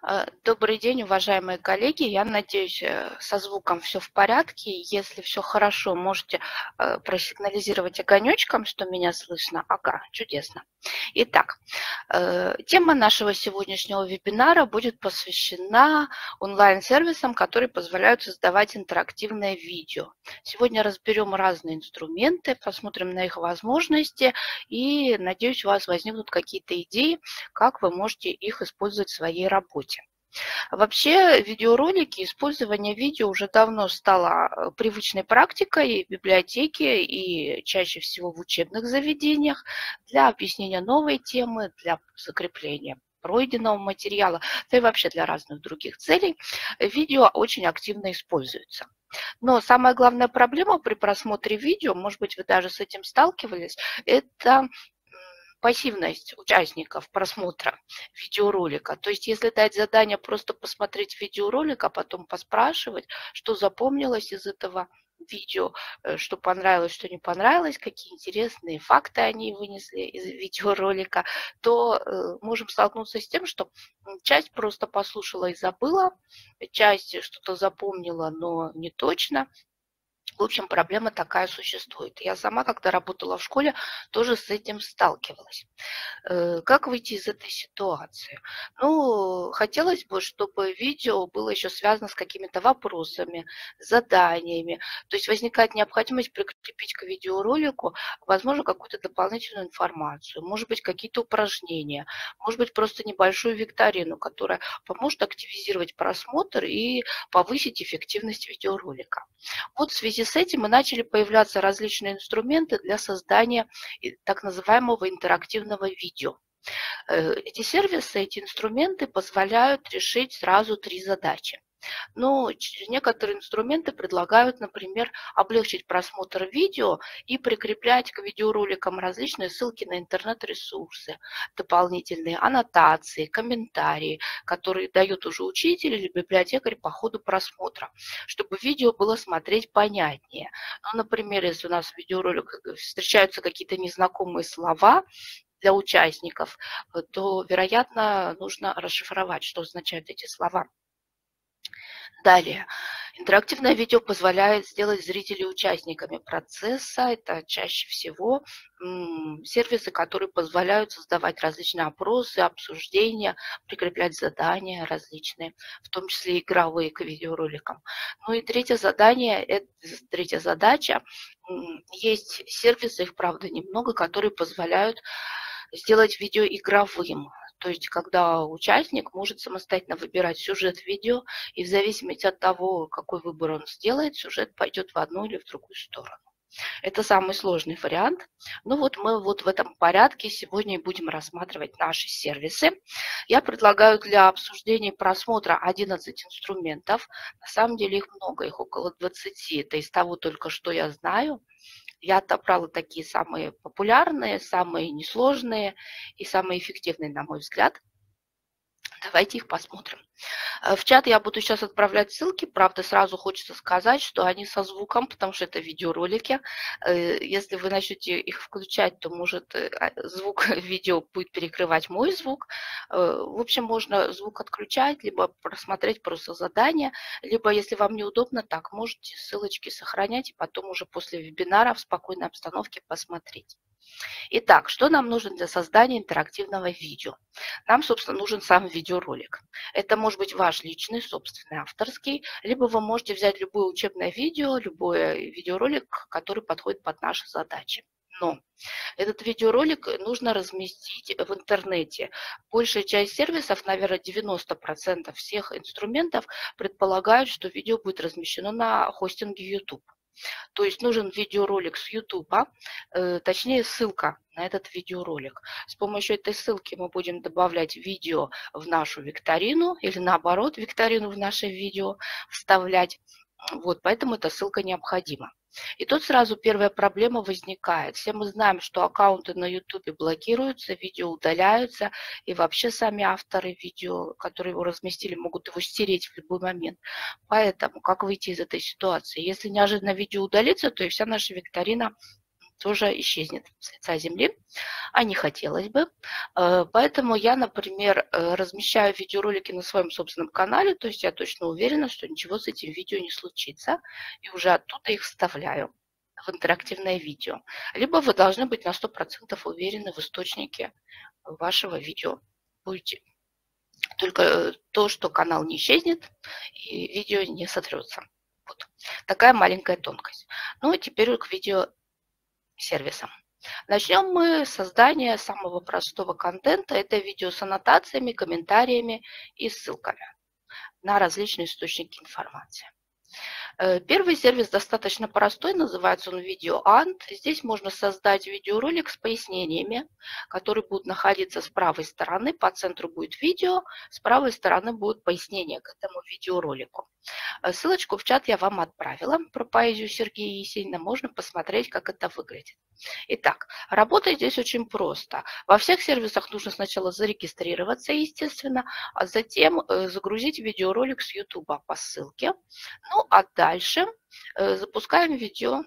Добрый день, уважаемые коллеги. Я надеюсь, со звуком все в порядке. Если все хорошо, можете просигнализировать огонечком, что меня слышно. Ага, чудесно. Итак, тема нашего сегодняшнего вебинара будет посвящена онлайн-сервисам, которые позволяют создавать интерактивное видео. Сегодня разберем разные инструменты, посмотрим на их возможности и, надеюсь, у вас возникнут какие-то идеи, как вы можете их использовать в своей работе. Вообще, видеоролики, использование видео уже давно стало привычной практикой в библиотеке и чаще всего в учебных заведениях для объяснения новой темы, для закрепления пройденного материала, да и вообще для разных других целей. Видео очень активно используется. Но самая главная проблема при просмотре видео, может быть, вы даже с этим сталкивались, это пассивность участников просмотра видеоролика. То есть если дать задание просто посмотреть видеоролик, а потом поспрашивать, что запомнилось из этого видео, что понравилось, что не понравилось, какие интересные факты они вынесли из видеоролика, то можем столкнуться с тем, что часть просто послушала и забыла, часть что-то запомнила, но не точно. В общем, проблема такая существует. Я сама, когда работала в школе, тоже с этим сталкивалась. Как выйти из этой ситуации? Ну, хотелось бы, чтобы видео было еще связано с какими-то вопросами, заданиями. То есть возникает необходимость прикрепить к видеоролику, возможно, какую-то дополнительную информацию, может быть, какие-то упражнения, может быть, просто небольшую викторину, которая поможет активизировать просмотр и повысить эффективность видеоролика. Вот в связи с этим и начали появляться различные инструменты для создания так называемого интерактивного видео. Эти сервисы, эти инструменты позволяют решить сразу 3 задачи. Но некоторые инструменты предлагают, например, облегчить просмотр видео и прикреплять к видеороликам различные ссылки на интернет-ресурсы, дополнительные аннотации, комментарии, которые дает уже учитель или библиотекарь по ходу просмотра, чтобы видео было смотреть понятнее. Ну, например, если у нас в видеоролике встречаются какие-то незнакомые слова, для участников, то, вероятно, нужно расшифровать, что означают эти слова. Далее. Интерактивное видео позволяет сделать зрителей участниками процесса. Это чаще всего сервисы, которые позволяют создавать различные опросы, обсуждения, прикреплять задания различные, в том числе игровые к видеороликам. Ну и третья задача. Есть сервисы, их, правда, немного, которые позволяют сделать видео игровым. То есть, когда участник может самостоятельно выбирать сюжет видео, и в зависимости от того, какой выбор он сделает, сюжет пойдет в одну или в другую сторону. Это самый сложный вариант. Ну вот мы вот в этом порядке сегодня и будем рассматривать наши сервисы. Я предлагаю для обсуждения и просмотра 11 инструментов. На самом деле их много, их около 20. Это из того только, что я знаю. Я отобрала такие самые популярные, самые несложные и самые эффективные, на мой взгляд. Давайте их посмотрим. В чат я буду сейчас отправлять ссылки. Правда, сразу хочется сказать, что они со звуком, потому что это видеоролики. Если вы начнете их включать, то, может, звук видео будет перекрывать мой звук. В общем, можно звук отключать, либо просмотреть просто задание, либо, если вам неудобно, так можете ссылочки сохранять и потом уже после вебинара в спокойной обстановке посмотреть. Итак, что нам нужно для создания интерактивного видео? Нам, собственно, нужен сам видеоролик. Это может быть ваш личный, собственный, авторский, либо вы можете взять любое учебное видео, любой видеоролик, который подходит под наши задачи. Но этот видеоролик нужно разместить в интернете. Большая часть сервисов, наверное, 90% всех инструментов предполагают, что видео будет размещено на хостинге YouTube. То есть нужен видеоролик с YouTube, точнее ссылка на этот видеоролик. С помощью этой ссылки мы будем добавлять видео в нашу викторину или наоборот викторину в наше видео вставлять. Вот, поэтому эта ссылка необходима. И тут сразу первая проблема возникает. Все мы знаем, что аккаунты на YouTube блокируются, видео удаляются, и вообще сами авторы видео, которые его разместили, могут его стереть в любой момент. Поэтому как выйти из этой ситуации? Если неожиданно видео удалится, то и вся наша викторина тоже исчезнет с лица земли, а не хотелось бы. Поэтому я, например, размещаю видеоролики на своем собственном канале, то есть я точно уверена, что ничего с этим видео не случится, и уже оттуда их вставляю в интерактивное видео. Либо вы должны быть на 100% уверены в источнике вашего видео. Будете только то, что канал не исчезнет и видео не сотрется. Вот такая маленькая тонкость. Ну и теперь к видеосервисам. Начнем мы с создания самого простого контента. Это видео с аннотациями, комментариями и ссылками на различные источники информации. Первый сервис достаточно простой, называется он VideoAnt. Здесь можно создать видеоролик с пояснениями, которые будут находиться с правой стороны. По центру будет видео, с правой стороны будет пояснение к этому видеоролику. Ссылочку в чат я вам отправила про поэзию Сергея Есенина. Можно посмотреть, как это выглядит. Итак, работает здесь очень просто. Во всех сервисах нужно сначала зарегистрироваться, естественно, а затем загрузить видеоролик с YouTube по ссылке. Ну, а дальше запускаем видео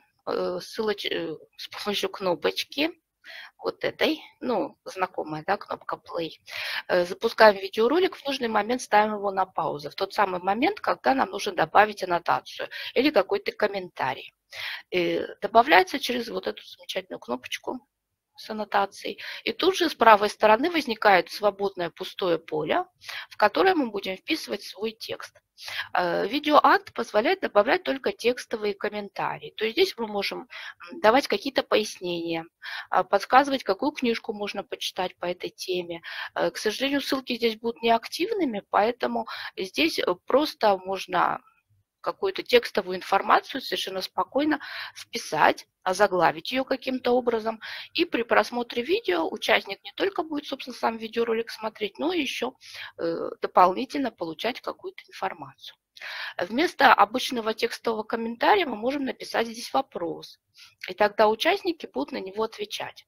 с помощью кнопочки вот этой, ну, знакомая, да, кнопка play. Запускаем видеоролик, в нужный момент ставим его на паузу. В тот самый момент, когда нам нужно добавить аннотацию или какой-то комментарий. И добавляется через вот эту замечательную кнопочку с аннотацией. И тут же с правой стороны возникает свободное пустое поле, в которое мы будем вписывать свой текст. VideoAnt позволяет добавлять только текстовые комментарии. То есть здесь мы можем давать какие-то пояснения, подсказывать, какую книжку можно почитать по этой теме. К сожалению, ссылки здесь будут неактивными, поэтому здесь просто можно какую-то текстовую информацию совершенно спокойно вписать, озаглавить ее каким-то образом. И при просмотре видео участник не только будет, собственно, сам видеоролик смотреть, но и еще дополнительно получать какую-то информацию. Вместо обычного текстового комментария мы можем написать здесь вопрос, и тогда участники будут на него отвечать.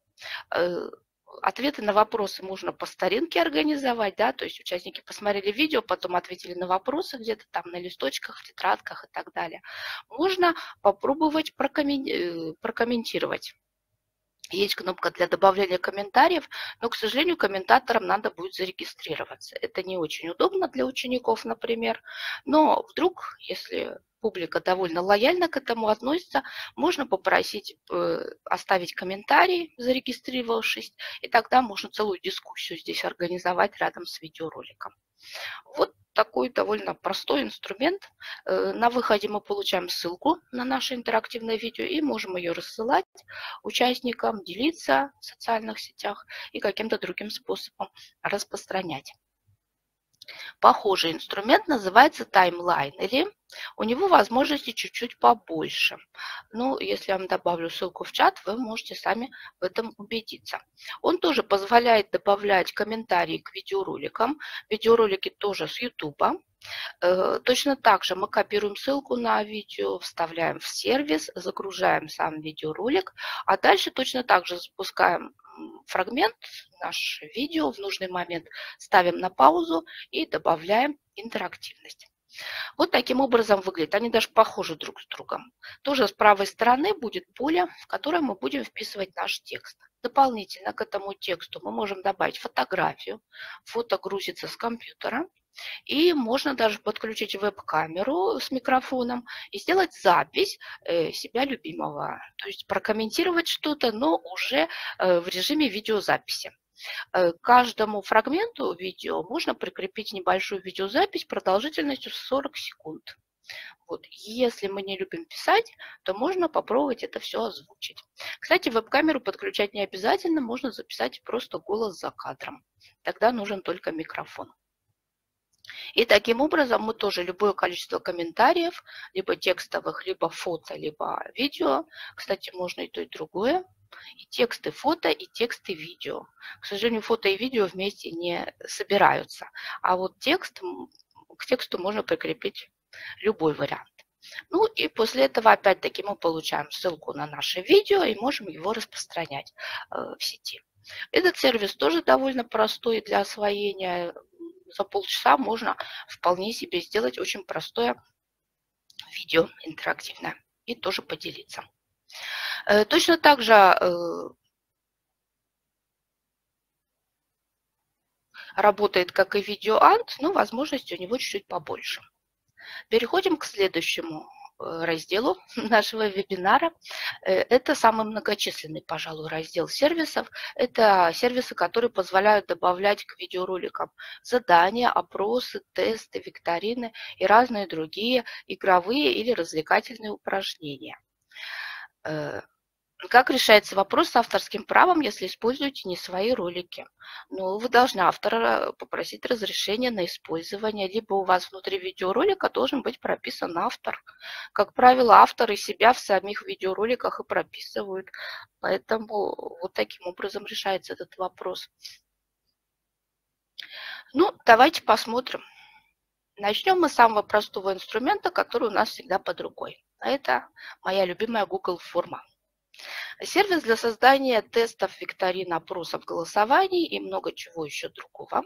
Ответы на вопросы можно по старинке организовать, да, то есть участники посмотрели видео, потом ответили на вопросы где-то там на листочках, в тетрадках и так далее. Можно попробовать прокомментировать. Есть кнопка для добавления комментариев, но, к сожалению, комментаторам надо будет зарегистрироваться. Это не очень удобно для учеников, например, но вдруг, если публика довольно лояльно к этому относится, можно попросить оставить комментарий, зарегистрировавшись, и тогда можно целую дискуссию здесь организовать рядом с видеороликом. Вот такой довольно простой инструмент. На выходе мы получаем ссылку на наше интерактивное видео и можем ее рассылать участникам, делиться в социальных сетях и каким-то другим способом распространять. Похожий инструмент называется таймлайнери. У него возможности чуть-чуть побольше. Ну, если я вам добавлю ссылку в чат, вы можете сами в этом убедиться. Он тоже позволяет добавлять комментарии к видеороликам. Видеоролики тоже с YouTube. Точно так же мы копируем ссылку на видео, вставляем в сервис, загружаем сам видеоролик, а дальше точно так же запускаем фрагмент, наше видео в нужный момент, ставим на паузу и добавляем интерактивность. Вот таким образом выглядит. Они даже похожи друг с другом. Тоже с правой стороны будет поле, в которое мы будем вписывать наш текст. Дополнительно к этому тексту мы можем добавить фотографию. Фото грузится с компьютера. И можно даже подключить веб-камеру с микрофоном и сделать запись себя любимого. То есть прокомментировать что-то, но уже в режиме видеозаписи. К каждому фрагменту видео можно прикрепить небольшую видеозапись продолжительностью 40 секунд. Вот. Если мы не любим писать, то можно попробовать это все озвучить. Кстати, веб-камеру подключать не обязательно, можно записать просто голос за кадром. Тогда нужен только микрофон. И таким образом мы тоже любое количество комментариев, либо текстовых, либо фото, либо видео. Кстати, можно и то, и другое. И тексты фото, и тексты видео. К сожалению, фото и видео вместе не собираются. А вот к тексту можно прикрепить любой вариант. Ну и после этого опять-таки мы получаем ссылку на наше видео и можем его распространять в сети. Этот сервис тоже довольно простой для освоения. За полчаса можно вполне себе сделать очень простое видео интерактивное и тоже поделиться. Точно так же работает, как и видеоант, но возможности у него чуть-чуть побольше. Переходим к следующему разделу нашего вебинара. Это самый многочисленный, пожалуй, раздел сервисов. Это сервисы, которые позволяют добавлять к видеороликам задания, опросы, тесты, викторины и разные другие игровые или развлекательные упражнения. Как решается вопрос с авторским правом, если используете не свои ролики? Ну, вы должны автора попросить разрешения на использование, либо у вас внутри видеоролика должен быть прописан автор. Как правило, авторы себя в самих видеороликах и прописывают, поэтому вот таким образом решается этот вопрос. Ну, давайте посмотрим. Начнем мы с самого простого инструмента, который у нас всегда под рукой. Это моя любимая Google форма. Сервис для создания тестов, викторин, опросов, голосований и много чего еще другого.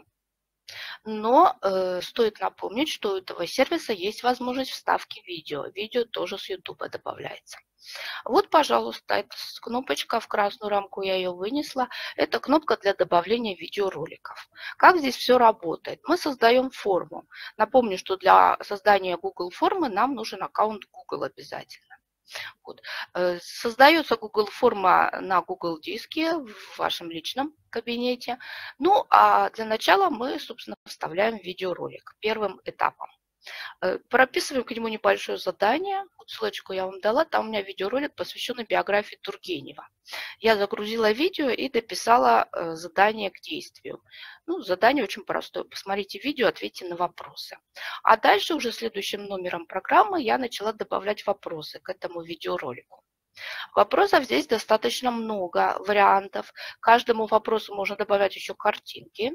Но стоит напомнить, что у этого сервиса есть возможность вставки видео. Видео тоже с YouTube добавляется. Вот, пожалуйста, эта кнопочка в красную рамку, я ее вынесла. Это кнопка для добавления видеороликов. Как здесь все работает? Мы создаем форму. Напомню, что для создания Google формы нам нужен аккаунт Google обязательно. Вот. Создается Google форма на Google диске в вашем личном кабинете. Ну, а для начала мы, собственно, вставляем видеоролик первым этапом. Прописываем к нему небольшое задание. Вот ссылочку я вам дала. Там у меня видеоролик, посвященный биографии Тургенева. Я загрузила видео и дописала задание к действию. Ну, задание очень простое. Посмотрите видео, ответьте на вопросы. А дальше уже следующим номером программы я начала добавлять вопросы к этому видеоролику. Вопросов здесь достаточно много, вариантов. К каждому вопросу можно добавлять еще картинки.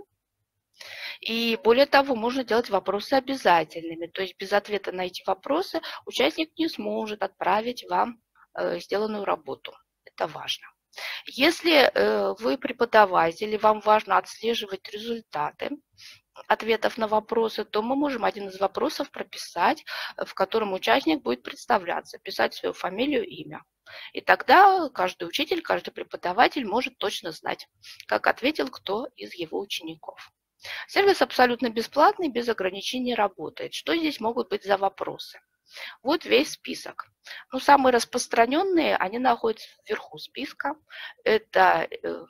И более того, можно делать вопросы обязательными. То есть без ответа на эти вопросы участник не сможет отправить вам сделанную работу. Это важно. Если вы преподаватель и вам важно отслеживать результаты ответов на вопросы, то мы можем один из вопросов прописать, в котором участник будет представляться, писать свою фамилию, имя. И тогда каждый учитель, каждый преподаватель может точно знать, как ответил кто из его учеников. Сервис абсолютно бесплатный, без ограничений работает. Что здесь могут быть за вопросы? Вот весь список. Ну, самые распространенные, они находятся вверху списка. Это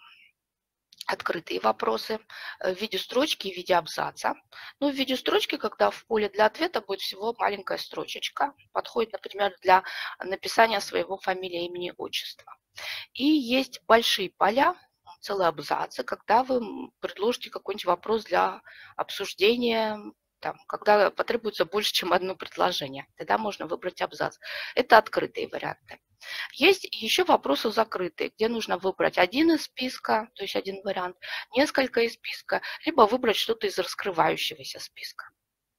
открытые вопросы в виде строчки и в виде абзаца. Ну, в виде строчки, когда в поле для ответа будет всего маленькая строчечка, подходит, например, для написания своего фамилии, имени, отчества. И есть большие поля, целые абзацы, когда вы предложите какой-нибудь вопрос для обсуждения, там, когда потребуется больше, чем одно предложение. Тогда можно выбрать абзац. Это открытые варианты. Есть еще вопросы закрытые, где нужно выбрать один из списка, то есть один вариант, несколько из списка, либо выбрать что-то из раскрывающегося списка.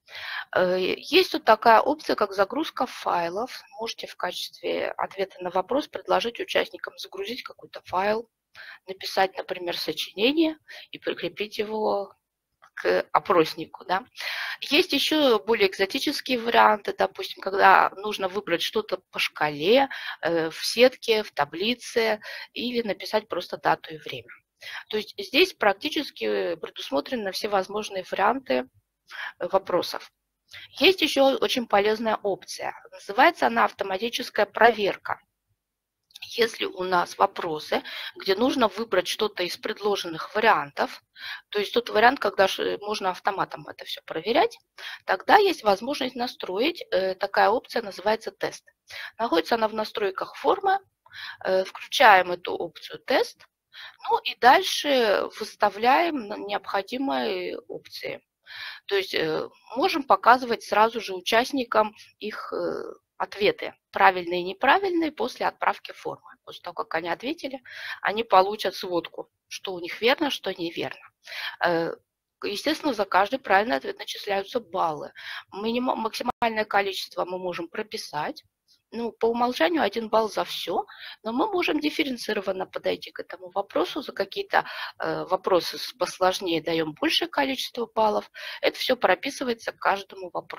Есть тут такая опция, как загрузка файлов. Можете в качестве ответа на вопрос предложить участникам загрузить какой-то файл, написать, например, сочинение и прикрепить его к опроснику. Да? Есть еще более экзотические варианты, допустим, когда нужно выбрать что-то по шкале, в сетке, в таблице или написать просто дату и время. То есть здесь практически предусмотрены все возможные варианты вопросов. Есть еще очень полезная опция. Называется она автоматическая проверка. Если у нас вопросы, где нужно выбрать что-то из предложенных вариантов, то есть тот вариант, когда можно автоматом это все проверять, тогда есть возможность настроить, такая опция называется тест. Находится она в настройках формы, включаем эту опцию тест, ну и дальше выставляем необходимые опции. То есть можем показывать сразу же участникам их ответы, правильные и неправильные, после отправки формы. После того, как они ответили, они получат сводку, что у них верно, что неверно. Естественно, за каждый правильный ответ начисляются баллы. Максимальное количество мы можем прописать. Ну, по умолчанию 1 балл за все, но мы можем дифференцированно подойти к этому вопросу. За какие-то вопросы посложнее даем большее количество баллов. Это все прописывается к каждому вопросу.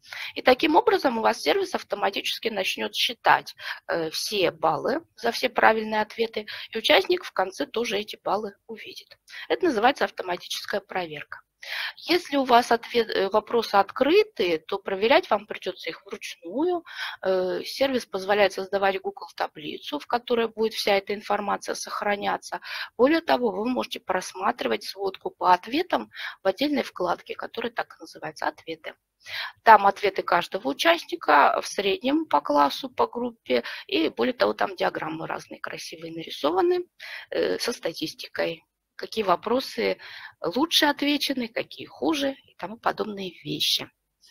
И таким образом у вас сервис автоматически начнет считать все баллы за все правильные ответы, и участник в конце тоже эти баллы увидит. Это называется автоматическая проверка. Если у вас вопросы открыты, то проверять вам придется их вручную. Сервис позволяет создавать Google таблицу, в которой будет вся эта информация сохраняться. Более того, вы можете просматривать сводку по ответам в отдельной вкладке, которая так и называется «Ответы». Там ответы каждого участника в среднем по классу, по группе. И более того, там диаграммы разные красивые нарисованы со статистикой. Какие вопросы лучше отвечены, какие хуже и тому подобные вещи.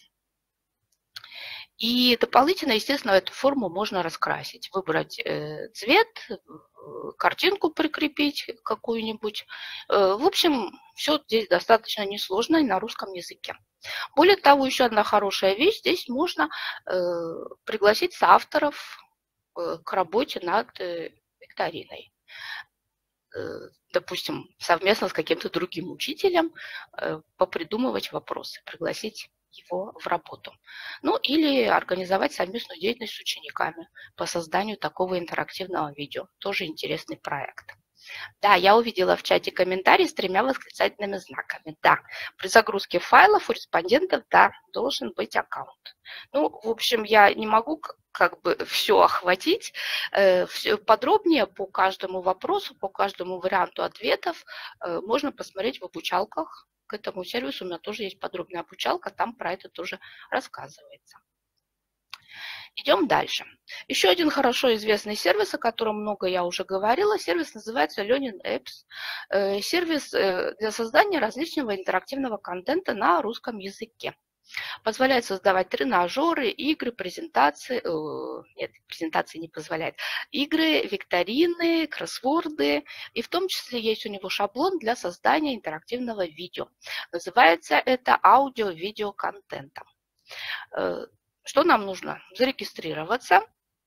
И дополнительно, естественно, эту форму можно раскрасить. Выбрать цвет, картинку прикрепить какую-нибудь. В общем, все здесь достаточно несложно и на русском языке. Более того, еще одна хорошая вещь. Здесь можно пригласить соавторов к работе над викториной. Допустим, совместно с каким-то другим учителем попридумывать вопросы, пригласить его в работу. Ну или организовать совместную деятельность с учениками по созданию такого интерактивного видео. Тоже интересный проект. Да, я увидела в чате комментарий с 3 восклицательными знаками. Да, при загрузке файлов у респондентов, да, должен быть аккаунт. Ну, в общем, я не могу как бы все охватить. Все подробнее по каждому вопросу, по каждому варианту ответов можно посмотреть в обучалках. К этому сервису у меня тоже есть подробная обучалка, там про это тоже рассказывается. Идем дальше. Еще один хорошо известный сервис, о котором много я уже говорила, сервис называется Learning Apps. Сервис для создания различного интерактивного контента на русском языке. Позволяет создавать тренажеры, игры, презентации. Нет, презентации не позволяет. Игры, викторины, кроссворды. И в том числе есть у него шаблон для создания интерактивного видео. Называется это аудио-видео контентом. Что нам нужно? Зарегистрироваться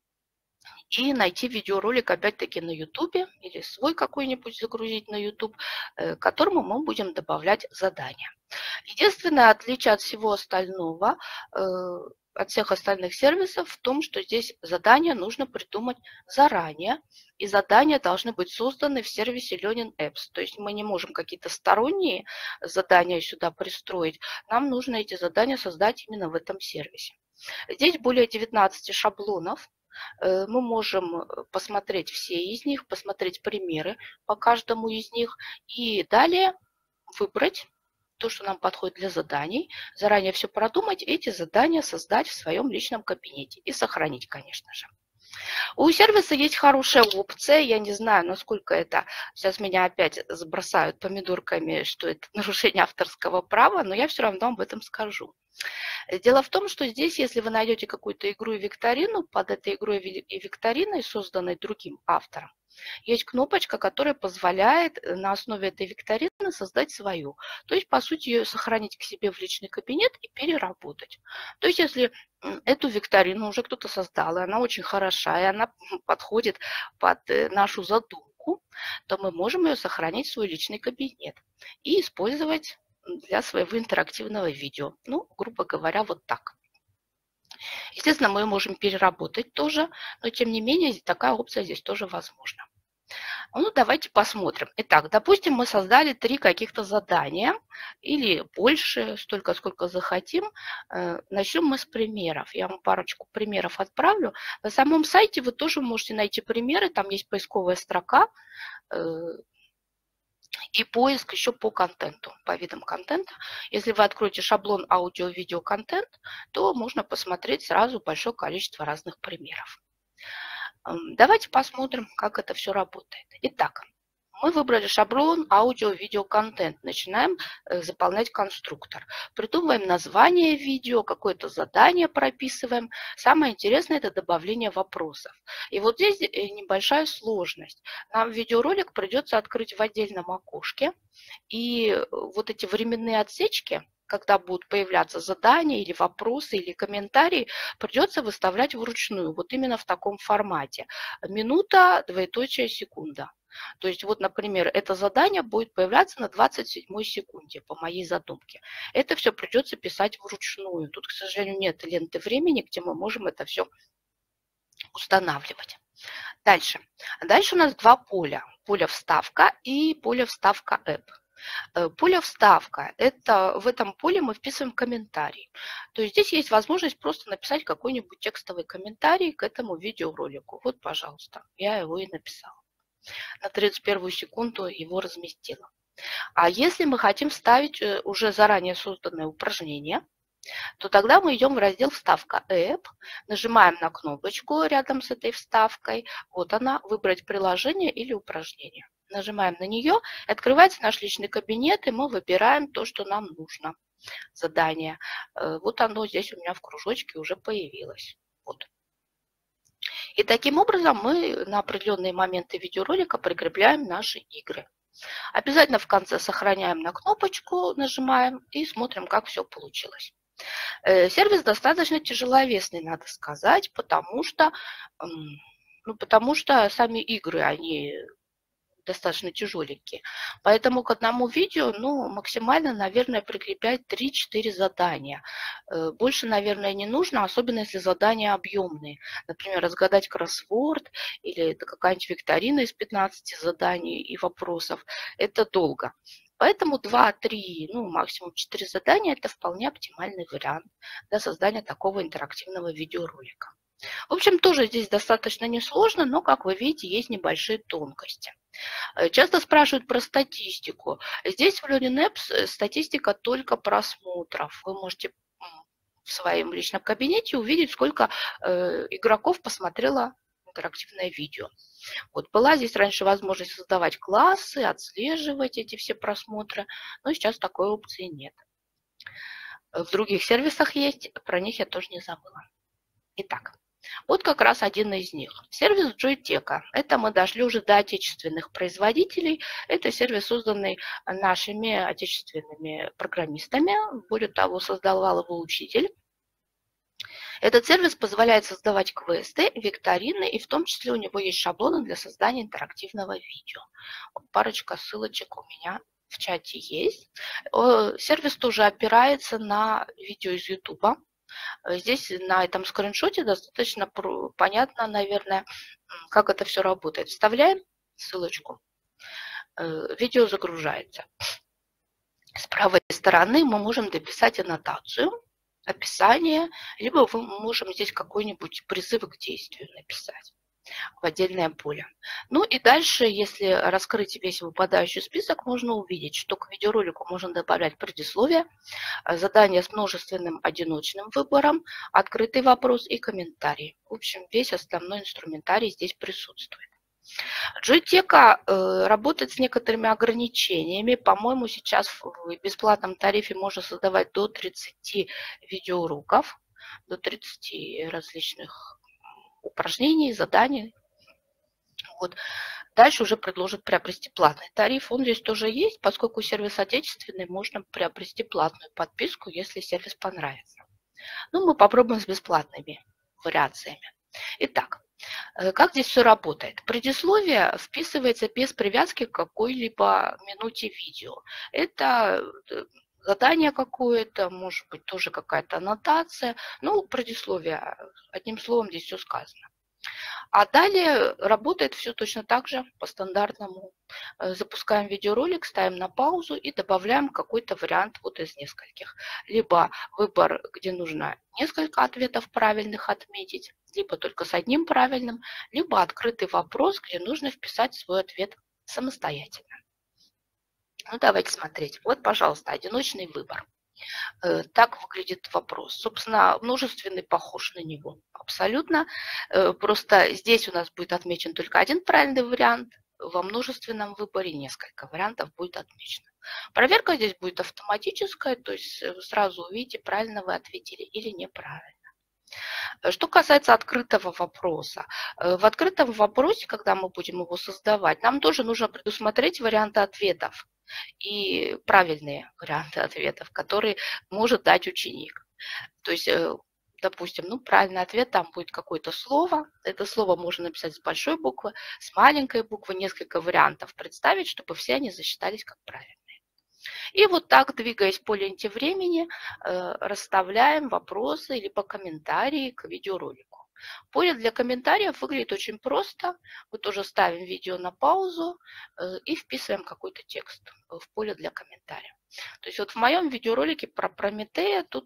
и найти видеоролик опять-таки на YouTube или свой какой-нибудь загрузить на YouTube, к которому мы будем добавлять задания. Единственное отличие от всего остального, от всех остальных сервисов в том, что здесь задания нужно придумать заранее, и задания должны быть созданы в сервисе Learning Apps. То есть мы не можем какие-то сторонние задания сюда пристроить, нам нужно эти задания создать именно в этом сервисе. Здесь более 19 шаблонов. Мы можем посмотреть все из них, посмотреть примеры по каждому из них и далее выбрать то, что нам подходит для заданий, заранее все продумать, эти задания создать в своем личном кабинете и сохранить, конечно же. У сервиса есть хорошая опция, я не знаю, насколько это, сейчас меня опять забросают помидорками, что это нарушение авторского права, но я все равно об этом скажу. Дело в том, что здесь, если вы найдете какую-то игру и викторину, под этой игрой и викториной, созданной другим автором, есть кнопочка, которая позволяет на основе этой викторины создать свою. То есть, по сути, ее сохранить к себе в личный кабинет и переработать. То есть, если эту викторину уже кто-то создал, и она очень хороша, и она подходит под нашу задумку, то мы можем ее сохранить в свой личный кабинет и использовать для своего интерактивного видео. Ну, грубо говоря, вот так. Естественно, мы можем переработать тоже, но тем не менее такая опция здесь тоже возможна. Ну, давайте посмотрим. Итак, допустим, мы создали 3 каких-то задания или больше, столько, сколько захотим. Начнем мы с примеров. Я вам парочку примеров отправлю. На самом сайте вы тоже можете найти примеры, там есть поисковая строка и поиск еще по контенту, по видам контента. Если вы откроете шаблон аудио-видео контент, то можно посмотреть сразу большое количество разных примеров. Давайте посмотрим, как это все работает. Итак, мы выбрали шаблон аудио-видео контент. Начинаем заполнять конструктор. Придумываем название видео, какое-то задание прописываем. Самое интересное – это добавление вопросов. И вот здесь небольшая сложность. Нам видеоролик придется открыть в отдельном окошке. И вот эти временные отсечки, когда будут появляться задания или вопросы, или комментарии, придется выставлять вручную, вот именно в таком формате. Минута, двоеточие, секунда. То есть вот, например, это задание будет появляться на 27-й секунде по моей задумке. Это все придется писать вручную. Тут, к сожалению, нет ленты времени, где мы можем это все устанавливать. Дальше. Дальше у нас два поля. Поле вставка и поле вставка app. Поле вставка – это в этом поле мы вписываем комментарий. То есть здесь есть возможность просто написать какой-нибудь текстовый комментарий к этому видеоролику. Вот, пожалуйста, я его и написала. На 31-ю секунду его разместила. А если мы хотим вставить уже заранее созданное упражнение, то тогда мы идем в раздел «Вставка App», нажимаем на кнопочку рядом с этой вставкой, вот она, «Выбрать приложение или упражнение». Нажимаем на нее, и открывается наш личный кабинет, и мы выбираем то, что нам нужно, задание. Вот оно здесь у меня в кружочке уже появилось. Вот. И таким образом мы на определенные моменты видеоролика прикрепляем наши игры. Обязательно в конце сохраняем на кнопочку, нажимаем и смотрим, как все получилось. Сервис достаточно тяжеловесный, надо сказать, потому что сами игры, они достаточно тяжеленькие. Поэтому к одному видео максимально, наверное, прикреплять 3-4 задания. Больше, наверное, не нужно, особенно если задания объемные. Например, разгадать кроссворд или какая-нибудь викторина из 15 заданий и вопросов. Это долго. Поэтому 2-3, максимум 4 задания – это вполне оптимальный вариант для создания такого интерактивного видеоролика. В общем, тоже здесь достаточно несложно, но, как вы видите, есть небольшие тонкости. Часто спрашивают про статистику. Здесь в Learning Apps статистика только просмотров. Вы можете в своем личном кабинете увидеть, сколько игроков посмотрело интерактивное видео. Вот была здесь раньше возможность создавать классы, отслеживать эти все просмотры, но сейчас такой опции нет. В других сервисах есть, про них я тоже не забыла. Итак, вот как раз один из них. Сервис Joyteka. Это мы дошли уже до отечественных производителей. Это сервис, созданный нашими отечественными программистами. Более того, создавал его учитель. Этот сервис позволяет создавать квесты, викторины, и в том числе у него есть шаблоны для создания интерактивного видео. Вот парочка ссылочек у меня в чате есть. Сервис тоже опирается на видео из YouTube. Здесь на этом скриншоте достаточно понятно, наверное, как это все работает. Вставляем ссылочку, видео загружается. С правой стороны мы можем дописать аннотацию, описание, либо мы можем здесь какой-нибудь призыв к действию написать в отдельное поле. Ну и дальше, если раскрыть весь выпадающий список, можно увидеть, что к видеоролику можно добавлять предисловие, задание с множественным одиночным выбором, открытый вопрос и комментарий. В общем, весь основной инструментарий здесь присутствует. Joyteka работает с некоторыми ограничениями. По-моему, сейчас в бесплатном тарифе можно создавать до 30 видеоуроков, до 30 различных упражнений, заданий. Вот. Дальше уже предложат приобрести платный тариф. Он здесь тоже есть, поскольку сервис отечественный, можно приобрести платную подписку, если сервис понравится. Ну, мы попробуем с бесплатными вариациями. Итак, как здесь все работает? Предисловие вписывается без привязки к какой-либо минуте видео. Это задание какое-то, может быть, тоже какая-то аннотация. Ну, предисловие, одним словом, здесь все сказано. А далее работает все точно так же по стандартному. Запускаем видеоролик, ставим на паузу и добавляем какой-то вариант вот из нескольких. Либо выбор, где нужно несколько ответов правильных отметить, либо только с одним правильным, либо открытый вопрос, где нужно вписать свой ответ самостоятельно. Ну, давайте смотреть. Вот, пожалуйста, одиночный выбор. Так выглядит вопрос. Собственно, множественный похож на него. Абсолютно. Просто здесь у нас будет отмечен только один правильный вариант. Во множественном выборе несколько вариантов будет отмечено. Проверка здесь будет автоматическая, то есть вы сразу увидите, правильно вы ответили или неправильно. Что касается открытого вопроса. В открытом вопросе, когда мы будем его создавать, нам тоже нужно предусмотреть варианты ответов. и правильные варианты ответов, которые может дать ученик. То есть, допустим, ну, правильный ответ, там будет какое-то слово. Это слово можно написать с большой буквы, с маленькой буквы, несколько вариантов представить, чтобы все они засчитались как правильные. И вот так, двигаясь по ленте времени, расставляем вопросы либо комментарии к видеоролику. Поле для комментариев выглядит очень просто. Мы тоже ставим видео на паузу и вписываем какой-то текст в поле для комментариев. То есть вот в моем видеоролике про Прометея тут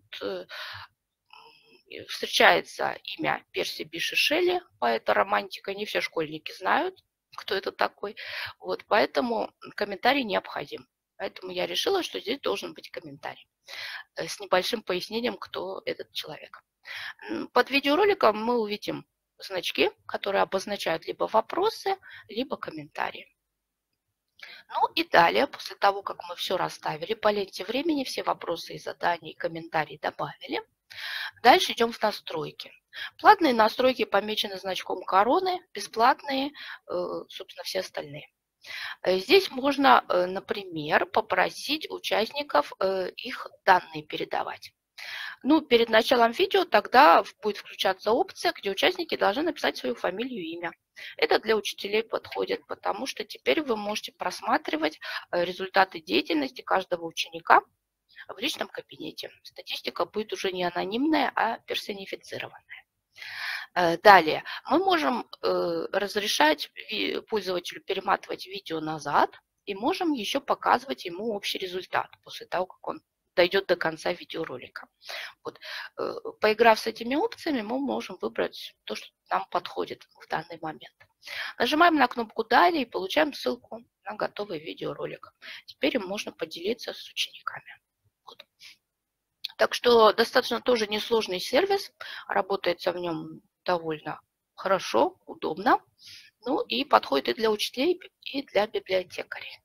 встречается имя Перси Биши Шелли, поэта-романтика. Не все школьники знают, кто это такой. Вот, поэтому комментарий необходим. Поэтому я решила, что здесь должен быть комментарий с небольшим пояснением, кто этот человек. Под видеороликом мы увидим значки, которые обозначают либо вопросы, либо комментарии. Ну и далее, после того, как мы все расставили по ленте времени, все вопросы и задания, и комментарии добавили, дальше идем в настройки. Платные настройки помечены значком короны, бесплатные, собственно, все остальные. Здесь можно, например, попросить участников их данные передавать. Ну, перед началом видео тогда будет включаться опция, где участники должны написать свою фамилию и имя. Это для учителей подходит, потому что теперь вы можете просматривать результаты деятельности каждого ученика в личном кабинете. Статистика будет уже не анонимная, а персонифицированная. Далее, мы можем разрешать пользователю перематывать видео назад и можем еще показывать ему общий результат после того, как он дойдет до конца видеоролика. Вот. Поиграв с этими опциями, мы можем выбрать то, что нам подходит в данный момент. Нажимаем на кнопку «Далее» и получаем ссылку на готовый видеоролик. Теперь им можно поделиться с учениками. Вот. Так что достаточно тоже несложный сервис, работается в нем довольно хорошо, удобно, ну и подходит и для учителей, и для библиотекарей.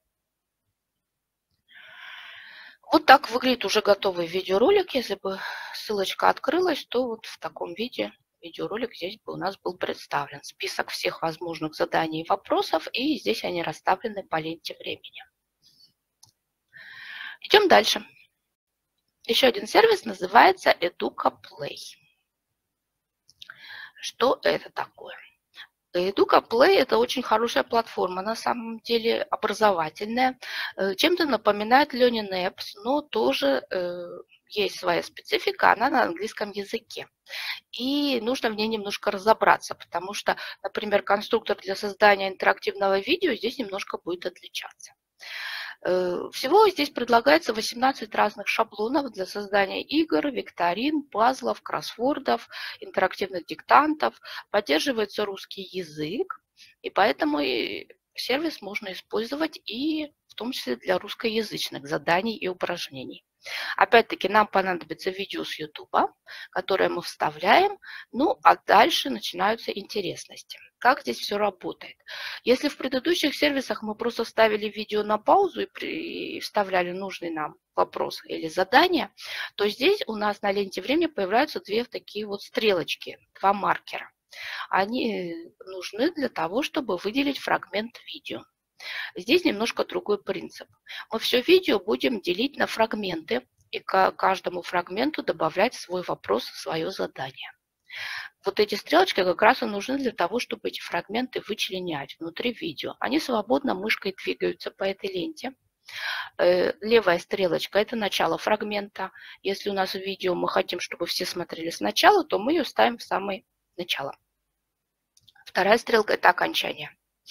Вот так выглядит уже готовый видеоролик. Если бы ссылочка открылась, то вот в таком виде видеоролик здесь бы у нас был представлен. Список всех возможных заданий и вопросов, и здесь они расставлены по ленте времени. Идем дальше. Еще один сервис называется EducaPlay. Что это такое? EducaPlay – это очень хорошая платформа, на самом деле образовательная. Чем-то напоминает Learning Apps, но тоже есть своя специфика, она на английском языке. И нужно в ней немножко разобраться, потому что, например, конструктор для создания интерактивного видео здесь немножко будет отличаться. Всего здесь предлагается 18 разных шаблонов для создания игр, викторин, пазлов, кроссвордов, интерактивных диктантов. Поддерживается русский язык, и поэтому сервис можно использовать и в том числе для русскоязычных заданий и упражнений. Опять-таки нам понадобится видео с YouTube, которое мы вставляем, ну а дальше начинаются интересности. Как здесь все работает? Если в предыдущих сервисах мы просто ставили видео на паузу и вставляли нужный нам вопрос или задание, то здесь у нас на ленте времени появляются две такие вот стрелочки, два маркера. Они нужны для того, чтобы выделить фрагмент видео. Здесь немножко другой принцип. Мы все видео будем делить на фрагменты и к каждому фрагменту добавлять свой вопрос, свое задание. Вот эти стрелочки как раз и нужны для того, чтобы эти фрагменты вычленять внутри видео. Они свободно мышкой двигаются по этой ленте. Левая стрелочка – это начало фрагмента. Если у нас в видео мы хотим, чтобы все смотрели сначала, то мы ее ставим в самое начало. Вторая стрелка – это окончание.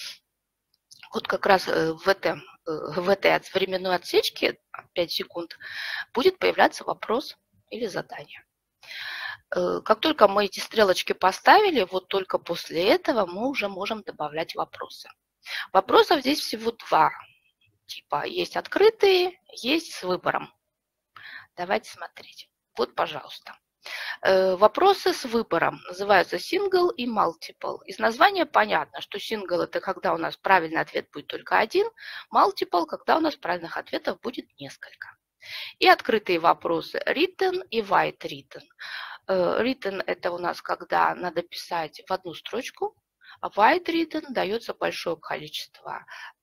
Вот как раз в этой временной отсечке, 5 секунд, будет появляться вопрос или задание. Как только мы эти стрелочки поставили, вот только после этого мы уже можем добавлять вопросы. Вопросов здесь всего два типа. Есть открытые, есть с выбором. Давайте смотреть. Вот, пожалуйста. Вопросы с выбором называются single и multiple. Из названия понятно, что single – это когда у нас правильный ответ будет только один, multiple – когда у нас правильных ответов будет несколько. И открытые вопросы written и white written. Written – это у нас когда надо писать в одну строчку, а white written дается большое количество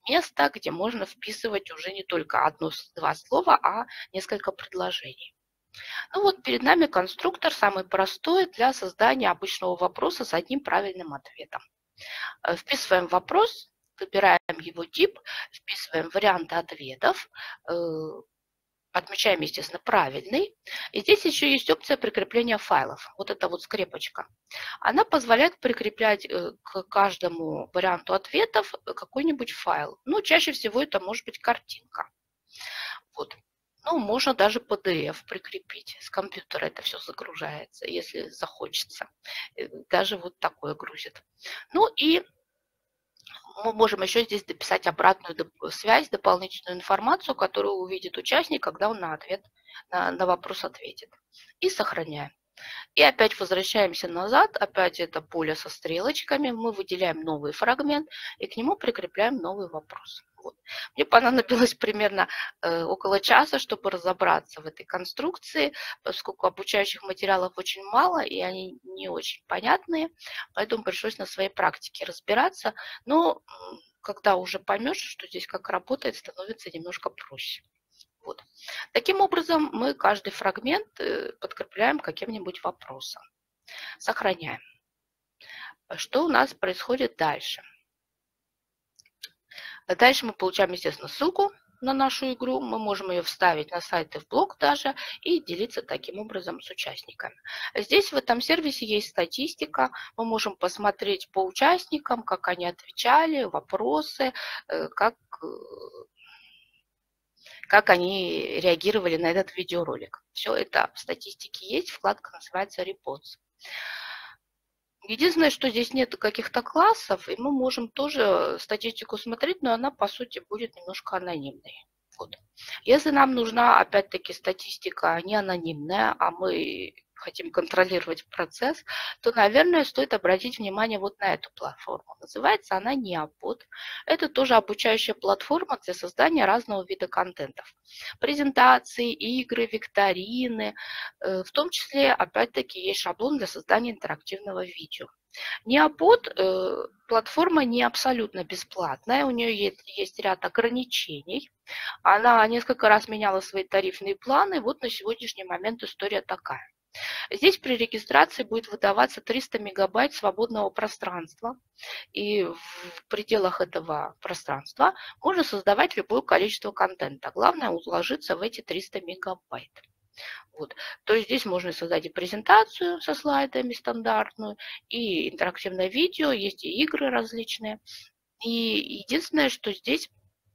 место, где можно вписывать уже не только одно-два слова, а несколько предложений. Ну вот перед нами конструктор, самый простой для создания обычного вопроса с одним правильным ответом. Вписываем вопрос, выбираем его тип, вписываем варианты ответов, отмечаем, естественно, правильный. И здесь еще есть опция прикрепления файлов. Вот эта вот скрепочка. Она позволяет прикреплять к каждому варианту ответов какой-нибудь файл. Ну, чаще всего это может быть картинка. Вот. Ну, можно даже PDF прикрепить. С компьютера это все загружается, если захочется. Даже вот такое грузит. Ну и мы можем еще здесь дописать обратную связь, дополнительную информацию, которую увидит участник, когда он на вопрос ответит. И сохраняем. И опять возвращаемся назад, опять это поле со стрелочками, мы выделяем новый фрагмент и к нему прикрепляем новый вопрос. Вот. Мне понадобилось примерно около часа, чтобы разобраться в этой конструкции, поскольку обучающих материалов очень мало и они не очень понятные, поэтому пришлось на своей практике разбираться. Но когда уже поймешь, что здесь как работает, становится немножко проще. Вот. Таким образом, мы каждый фрагмент подкрепляем каким-нибудь вопросом. Сохраняем. Что у нас происходит дальше? Дальше мы получаем, естественно, ссылку на нашу игру. Мы можем ее вставить на сайт и в блог даже и делиться таким образом с участниками. Здесь в этом сервисе есть статистика. Мы можем посмотреть по участникам, как они отвечали, вопросы, как они реагировали на этот видеоролик. Все это в статистике есть, вкладка называется Reports. Единственное, что здесь нет каких-то классов, и мы можем тоже статистику смотреть, но она, по сути, будет немножко анонимной. Вот. Если нам нужна, опять-таки, статистика не анонимная, а мы хотим контролировать процесс, то, наверное, стоит обратить внимание вот на эту платформу. Называется она Neopod. Это тоже обучающая платформа для создания разного вида контентов. Презентации, игры, викторины. В том числе, опять-таки, есть шаблон для создания интерактивного видео. Neopod платформа не абсолютно бесплатная, у нее есть ряд ограничений. Она несколько раз меняла свои тарифные планы, вот на сегодняшний момент история такая. Здесь при регистрации будет выдаваться 300 мегабайт свободного пространства, и в пределах этого пространства можно создавать любое количество контента. Главное уложиться в эти 300 мегабайт. Вот. То есть здесь можно создать и презентацию со слайдами стандартную, и интерактивное видео, есть и игры различные. И единственное, что здесь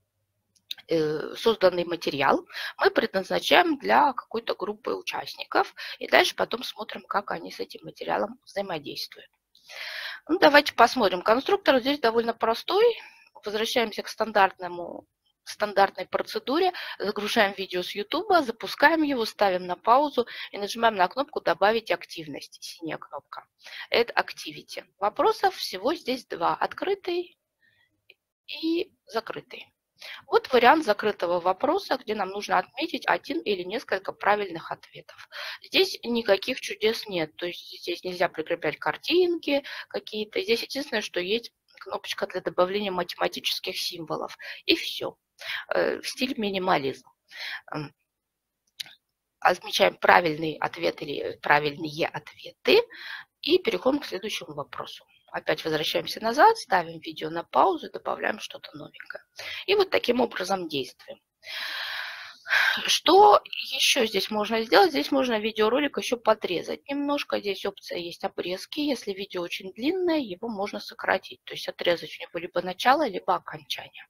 созданный материал мы предназначаем для какой-то группы участников. И дальше потом смотрим, как они с этим материалом взаимодействуют. Ну, давайте посмотрим. Конструктор здесь довольно простой. Возвращаемся к стандартной процедуре. Загружаем видео с YouTube, запускаем его, ставим на паузу и нажимаем на кнопку «Добавить активность». Синяя кнопка. Это Activity. Вопросов всего здесь два. Открытый и закрытый. Вот вариант закрытого вопроса, где нам нужно отметить один или несколько правильных ответов. Здесь никаких чудес нет, то есть здесь нельзя прикреплять картинки какие-то. Здесь единственное, что есть кнопочка для добавления математических символов. И все. В стиле минимализм. Отмечаем правильный ответ или правильные ответы и переходим к следующему вопросу. Опять возвращаемся назад, ставим видео на паузу, добавляем что-то новенькое. И вот таким образом действуем. Что еще здесь можно сделать? Здесь можно видеоролик еще подрезать немножко. Здесь опция есть обрезки. Если видео очень длинное, его можно сократить. То есть отрезать у него либо начало, либо окончание.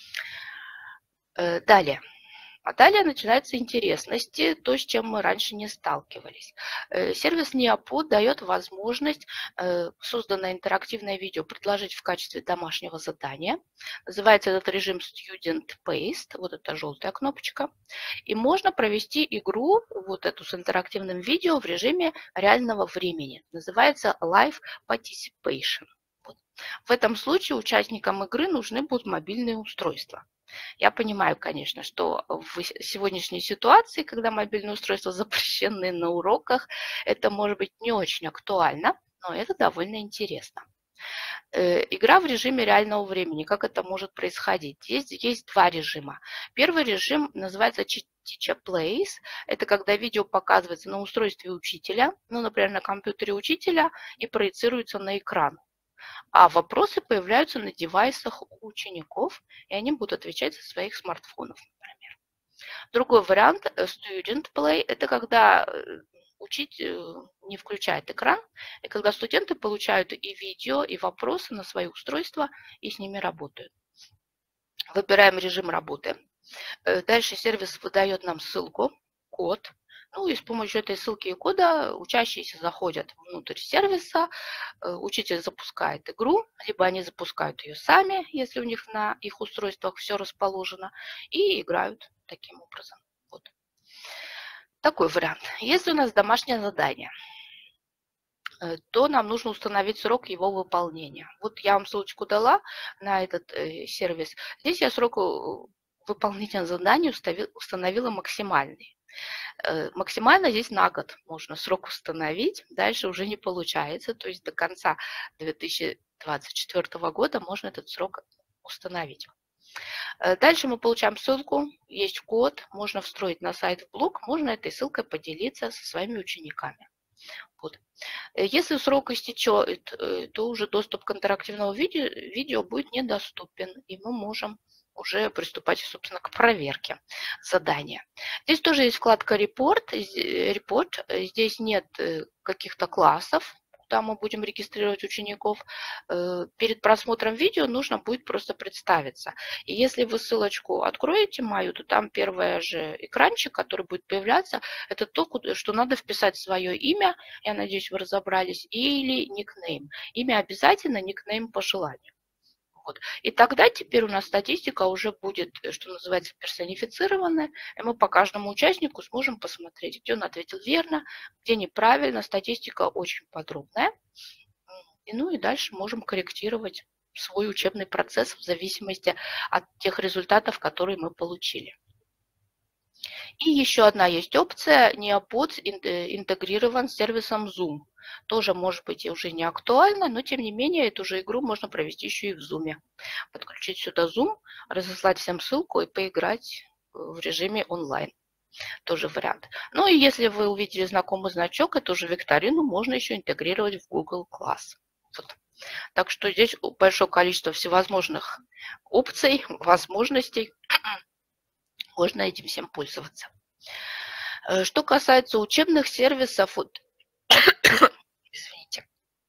Далее. А далее начинаются интересности, то, с чем мы раньше не сталкивались. Сервис Neopod дает возможность созданное интерактивное видео предложить в качестве домашнего задания. Называется этот режим Student Paced, вот эта желтая кнопочка. И можно провести игру, вот эту с интерактивным видео, в режиме реального времени. Называется Live Participation. Вот. В этом случае участникам игры нужны будут мобильные устройства. Я понимаю, конечно, что в сегодняшней ситуации, когда мобильные устройства запрещены на уроках, это может быть не очень актуально, но это довольно интересно. Игра в режиме реального времени. Как это может происходить? Есть два режима. Первый режим называется Teacher Plays. Это когда видео показывается на устройстве учителя, ну, например, на компьютере учителя, и проецируется на экран. А вопросы появляются на девайсах у учеников, и они будут отвечать со своих смартфонов, например. Другой вариант Student Play – это когда учитель не включает экран, и когда студенты получают и видео, и вопросы на свои устройства, и с ними работают. Выбираем режим работы. Дальше сервис выдает нам ссылку, код. Ну и с помощью этой ссылки и кода учащиеся заходят внутрь сервиса, учитель запускает игру, либо они запускают ее сами, если у них на их устройствах все расположено, и играют таким образом. Вот. Такой вариант. Если у нас домашнее задание, то нам нужно установить срок его выполнения. Вот я вам ссылочку дала на этот сервис. Здесь я срок выполнения задания установила максимальный. Максимально здесь на год можно срок установить, дальше уже не получается, то есть до конца 2024 года можно этот срок установить. Дальше мы получаем ссылку, есть код, можно встроить на сайт в блог, можно этой ссылкой поделиться со своими учениками. Вот. Если срок истечет, то уже доступ к интерактивному видео будет недоступен, и мы можем уже приступать, собственно, к проверке задания. Здесь тоже есть вкладка «Report». Здесь нет каких-то классов, куда мы будем регистрировать учеников. Перед просмотром видео нужно будет просто представиться. И если вы ссылочку откроете мою, то там первый же экранчик, который будет появляться, это то, что надо вписать свое имя, я надеюсь, вы разобрались, или никнейм. Имя обязательно, никнейм по желанию. Вот. И тогда теперь у нас статистика уже будет, что называется, персонифицированная, и мы по каждому участнику сможем посмотреть, где он ответил верно, где неправильно. Статистика очень подробная. Ну и дальше можем корректировать свой учебный процесс в зависимости от тех результатов, которые мы получили. И еще одна есть опция, Neopod интегрирован с сервисом Zoom. Тоже может быть и уже не актуально, но тем не менее эту же игру можно провести еще и в Zoom. Подключить сюда Zoom, разослать всем ссылку и поиграть в режиме онлайн. Тоже вариант. Ну и если вы увидели знакомый значок, эту же викторину можно еще интегрировать в Google Class. Вот. Так что здесь большое количество всевозможных опций, возможностей. Можно этим всем пользоваться. Что касается учебных сервисов, вот, извините.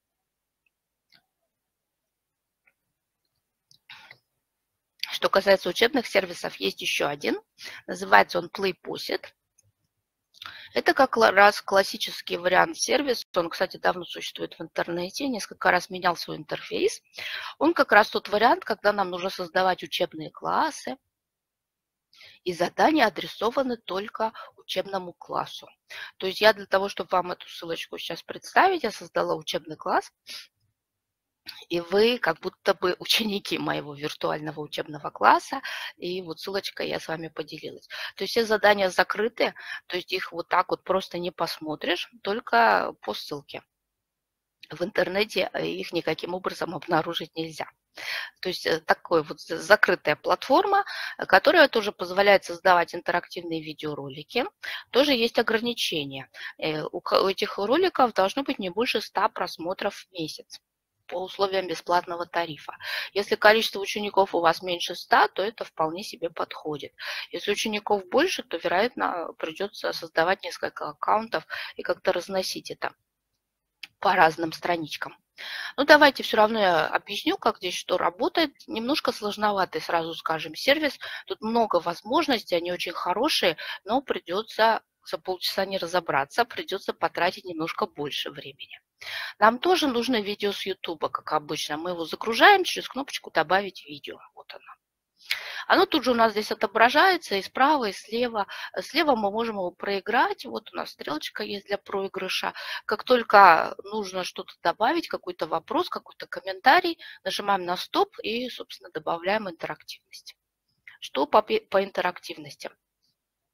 Что касается учебных сервисов, есть еще один. Называется он PlayPosit. Это как раз классический вариант сервиса. Он, кстати, давно существует в интернете, несколько раз менял свой интерфейс. Он как раз тот вариант, когда нам нужно создавать учебные классы, и задания адресованы только учебному классу. То есть я для того, чтобы вам эту ссылочку сейчас представить, я создала учебный класс, и вы как будто бы ученики моего виртуального учебного класса, и вот ссылочкой я с вами поделилась. То есть все задания закрыты, то есть их вот так вот просто не посмотришь, только по ссылке. В интернете их никаким образом обнаружить нельзя. То есть такая вот закрытая платформа, которая тоже позволяет создавать интерактивные видеоролики. Тоже есть ограничения. У этих роликов должно быть не больше 100 просмотров в месяц по условиям бесплатного тарифа. Если количество учеников у вас меньше 100, то это вполне себе подходит. Если учеников больше, то, вероятно, придется создавать несколько аккаунтов и как-то разносить это по разным страничкам. Ну, давайте все равно я объясню, как здесь что работает. Немножко сложноватый, сразу скажем, сервис. Тут много возможностей, они очень хорошие, но придется за полчаса не разобраться, придется потратить немножко больше времени. Нам тоже нужно видео с YouTube, как обычно. Мы его загружаем через кнопочку «Добавить видео». Вот оно. Оно тут же у нас здесь отображается и справа, и слева. Слева мы можем его проиграть. Вот у нас стрелочка есть для проигрыша. Как только нужно что-то добавить, какой-то вопрос, какой-то комментарий, нажимаем на стоп и, собственно, добавляем интерактивность. Что по интерактивности?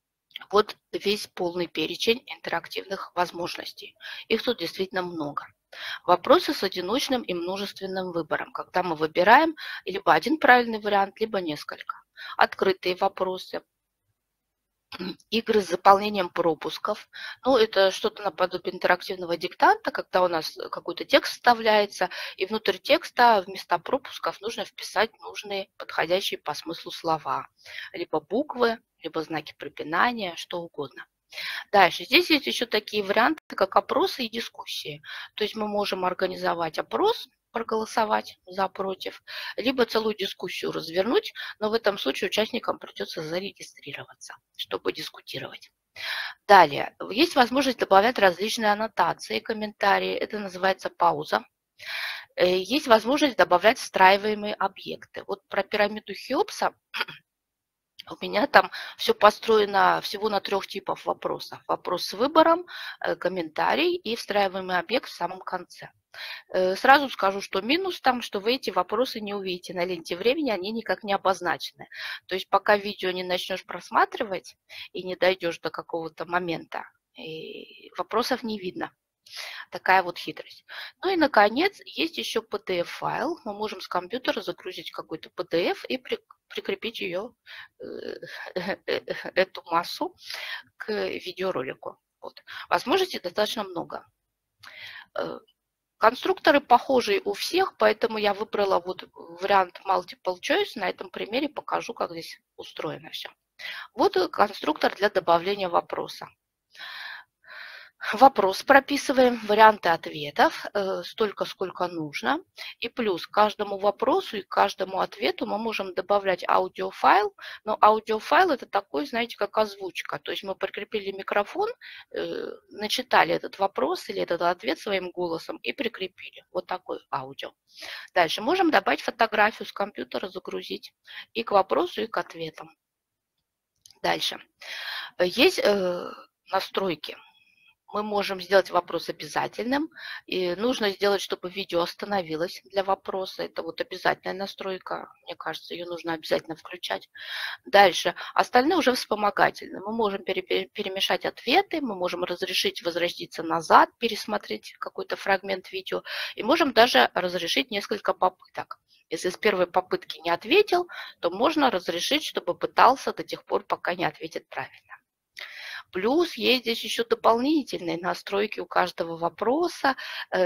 Вот весь полный перечень интерактивных возможностей. Их тут действительно много. Вопросы с одиночным и множественным выбором, когда мы выбираем либо один правильный вариант, либо несколько. Открытые вопросы, игры с заполнением пропусков. Ну, это что-то наподобие интерактивного диктанта, когда у нас какой-то текст вставляется, и внутрь текста вместо пропусков нужно вписать нужные, подходящие по смыслу слова. Либо буквы, либо знаки препинания, что угодно. Дальше. Здесь есть еще такие варианты, как опросы и дискуссии. То есть мы можем организовать опрос, проголосовать за, против, либо целую дискуссию развернуть, но в этом случае участникам придется зарегистрироваться, чтобы дискутировать. Далее. Есть возможность добавлять различные аннотации, комментарии. Это называется пауза. Есть возможность добавлять встраиваемые объекты. Вот про пирамиду Хеопса у меня там все построено всего на 3 типах вопросов. Вопрос с выбором, комментарий и встраиваемый объект в самом конце. Сразу скажу, что минус там, что вы эти вопросы не увидите на ленте времени, они никак не обозначены. То есть пока видео не начнешь просматривать и не дойдешь до какого-то момента, вопросов не видно. Такая вот хитрость. Ну и, наконец, есть еще PDF-файл. Мы можем с компьютера загрузить какой-то PDF и прикрепить ее, эту массу, к видеоролику. Вот. Возможностей достаточно много. Конструкторы похожие у всех, поэтому я выбрала вот вариант Multiple Choice. На этом примере покажу, как здесь устроено все. Вот конструктор для добавления вопроса. Вопрос прописываем, варианты ответов, столько, сколько нужно. И плюс к каждому вопросу и к каждому ответу мы можем добавлять аудиофайл. Но аудиофайл это такой, знаете, как озвучка. То есть мы прикрепили микрофон, начитали этот вопрос или этот ответ своим голосом и прикрепили. Вот такой аудио. Дальше можем добавить фотографию с компьютера, загрузить и к вопросу, и к ответам. Дальше. Есть настройки. Мы можем сделать вопрос обязательным. И нужно сделать, чтобы видео остановилось для вопроса. Это вот обязательная настройка. Мне кажется, ее нужно обязательно включать. Дальше. Остальные уже вспомогательные. Мы можем перемешать ответы, мы можем разрешить возвратиться назад, пересмотреть какой-то фрагмент видео. И можем даже разрешить несколько попыток. Если с первой попытки не ответил, то можно разрешить, чтобы пытался до тех пор, пока не ответит правильно. Плюс есть здесь еще дополнительные настройки у каждого вопроса,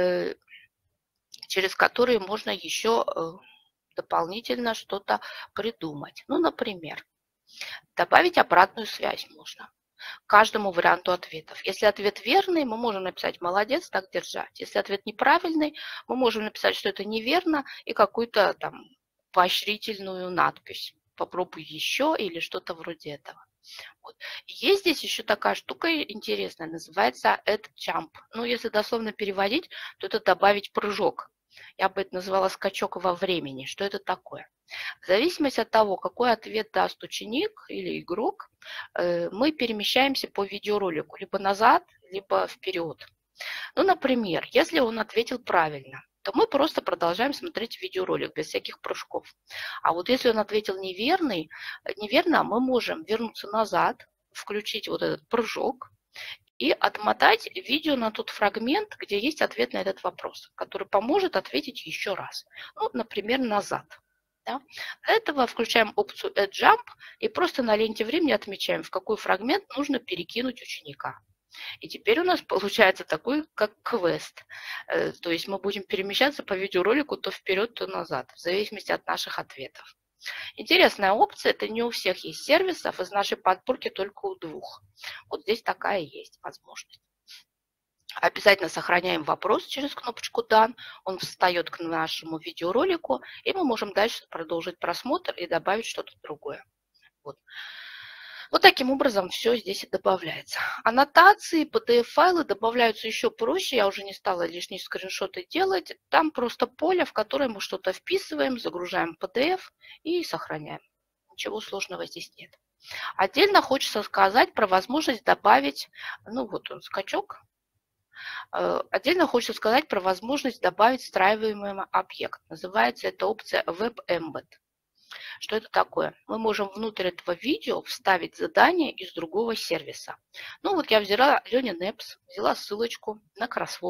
через которые можно еще дополнительно что-то придумать. Ну, например, добавить обратную связь можно к каждому варианту ответов. Если ответ верный, мы можем написать «молодец, так держать». Если ответ неправильный, мы можем написать, что это неверно, и какую-то там поощрительную надпись. Попробуй еще или что-то вроде этого. Вот. Есть здесь еще такая штука интересная, называется add jump. Ну, если дословно переводить, то это добавить прыжок. Я бы это назвала скачок во времени. Что это такое? В зависимости от того, какой ответ даст ученик или игрок, мы перемещаемся по видеоролику либо назад, либо вперед. Ну, например, если он ответил правильно, то мы просто продолжаем смотреть видеоролик без всяких прыжков. А вот если он ответил неверно, мы можем вернуться назад, включить вот этот прыжок и отмотать видео на тот фрагмент, где есть ответ на этот вопрос, который поможет ответить еще раз. Ну, например, назад. Да? Для этого включаем опцию Add Jump и просто на ленте времени отмечаем, в какой фрагмент нужно перекинуть ученика. И теперь у нас получается такой, как квест. То есть мы будем перемещаться по видеоролику то вперед, то назад, в зависимости от наших ответов. Интересная опция, это не у всех есть сервисов, из нашей подборки только у 2. Вот здесь такая есть возможность. Обязательно сохраняем вопрос через кнопочку Done, он встает к нашему видеоролику, и мы можем дальше продолжить просмотр и добавить что-то другое. Вот таким образом все здесь и добавляется. Аннотации, PDF-файлы добавляются еще проще. Я уже не стала лишние скриншоты делать. Там просто поле, в которое мы что-то вписываем, загружаем PDF и сохраняем. Ничего сложного здесь нет. Отдельно хочется сказать про возможность добавить, ну вот он скачок. Отдельно хочется сказать про возможность добавить встраиваемый объект. Называется эта опция Web Embed. Что это такое? Мы можем внутрь этого видео вставить задание из другого сервиса. Ну вот я взяла Learning Apps, взяла ссылочку на кроссворд,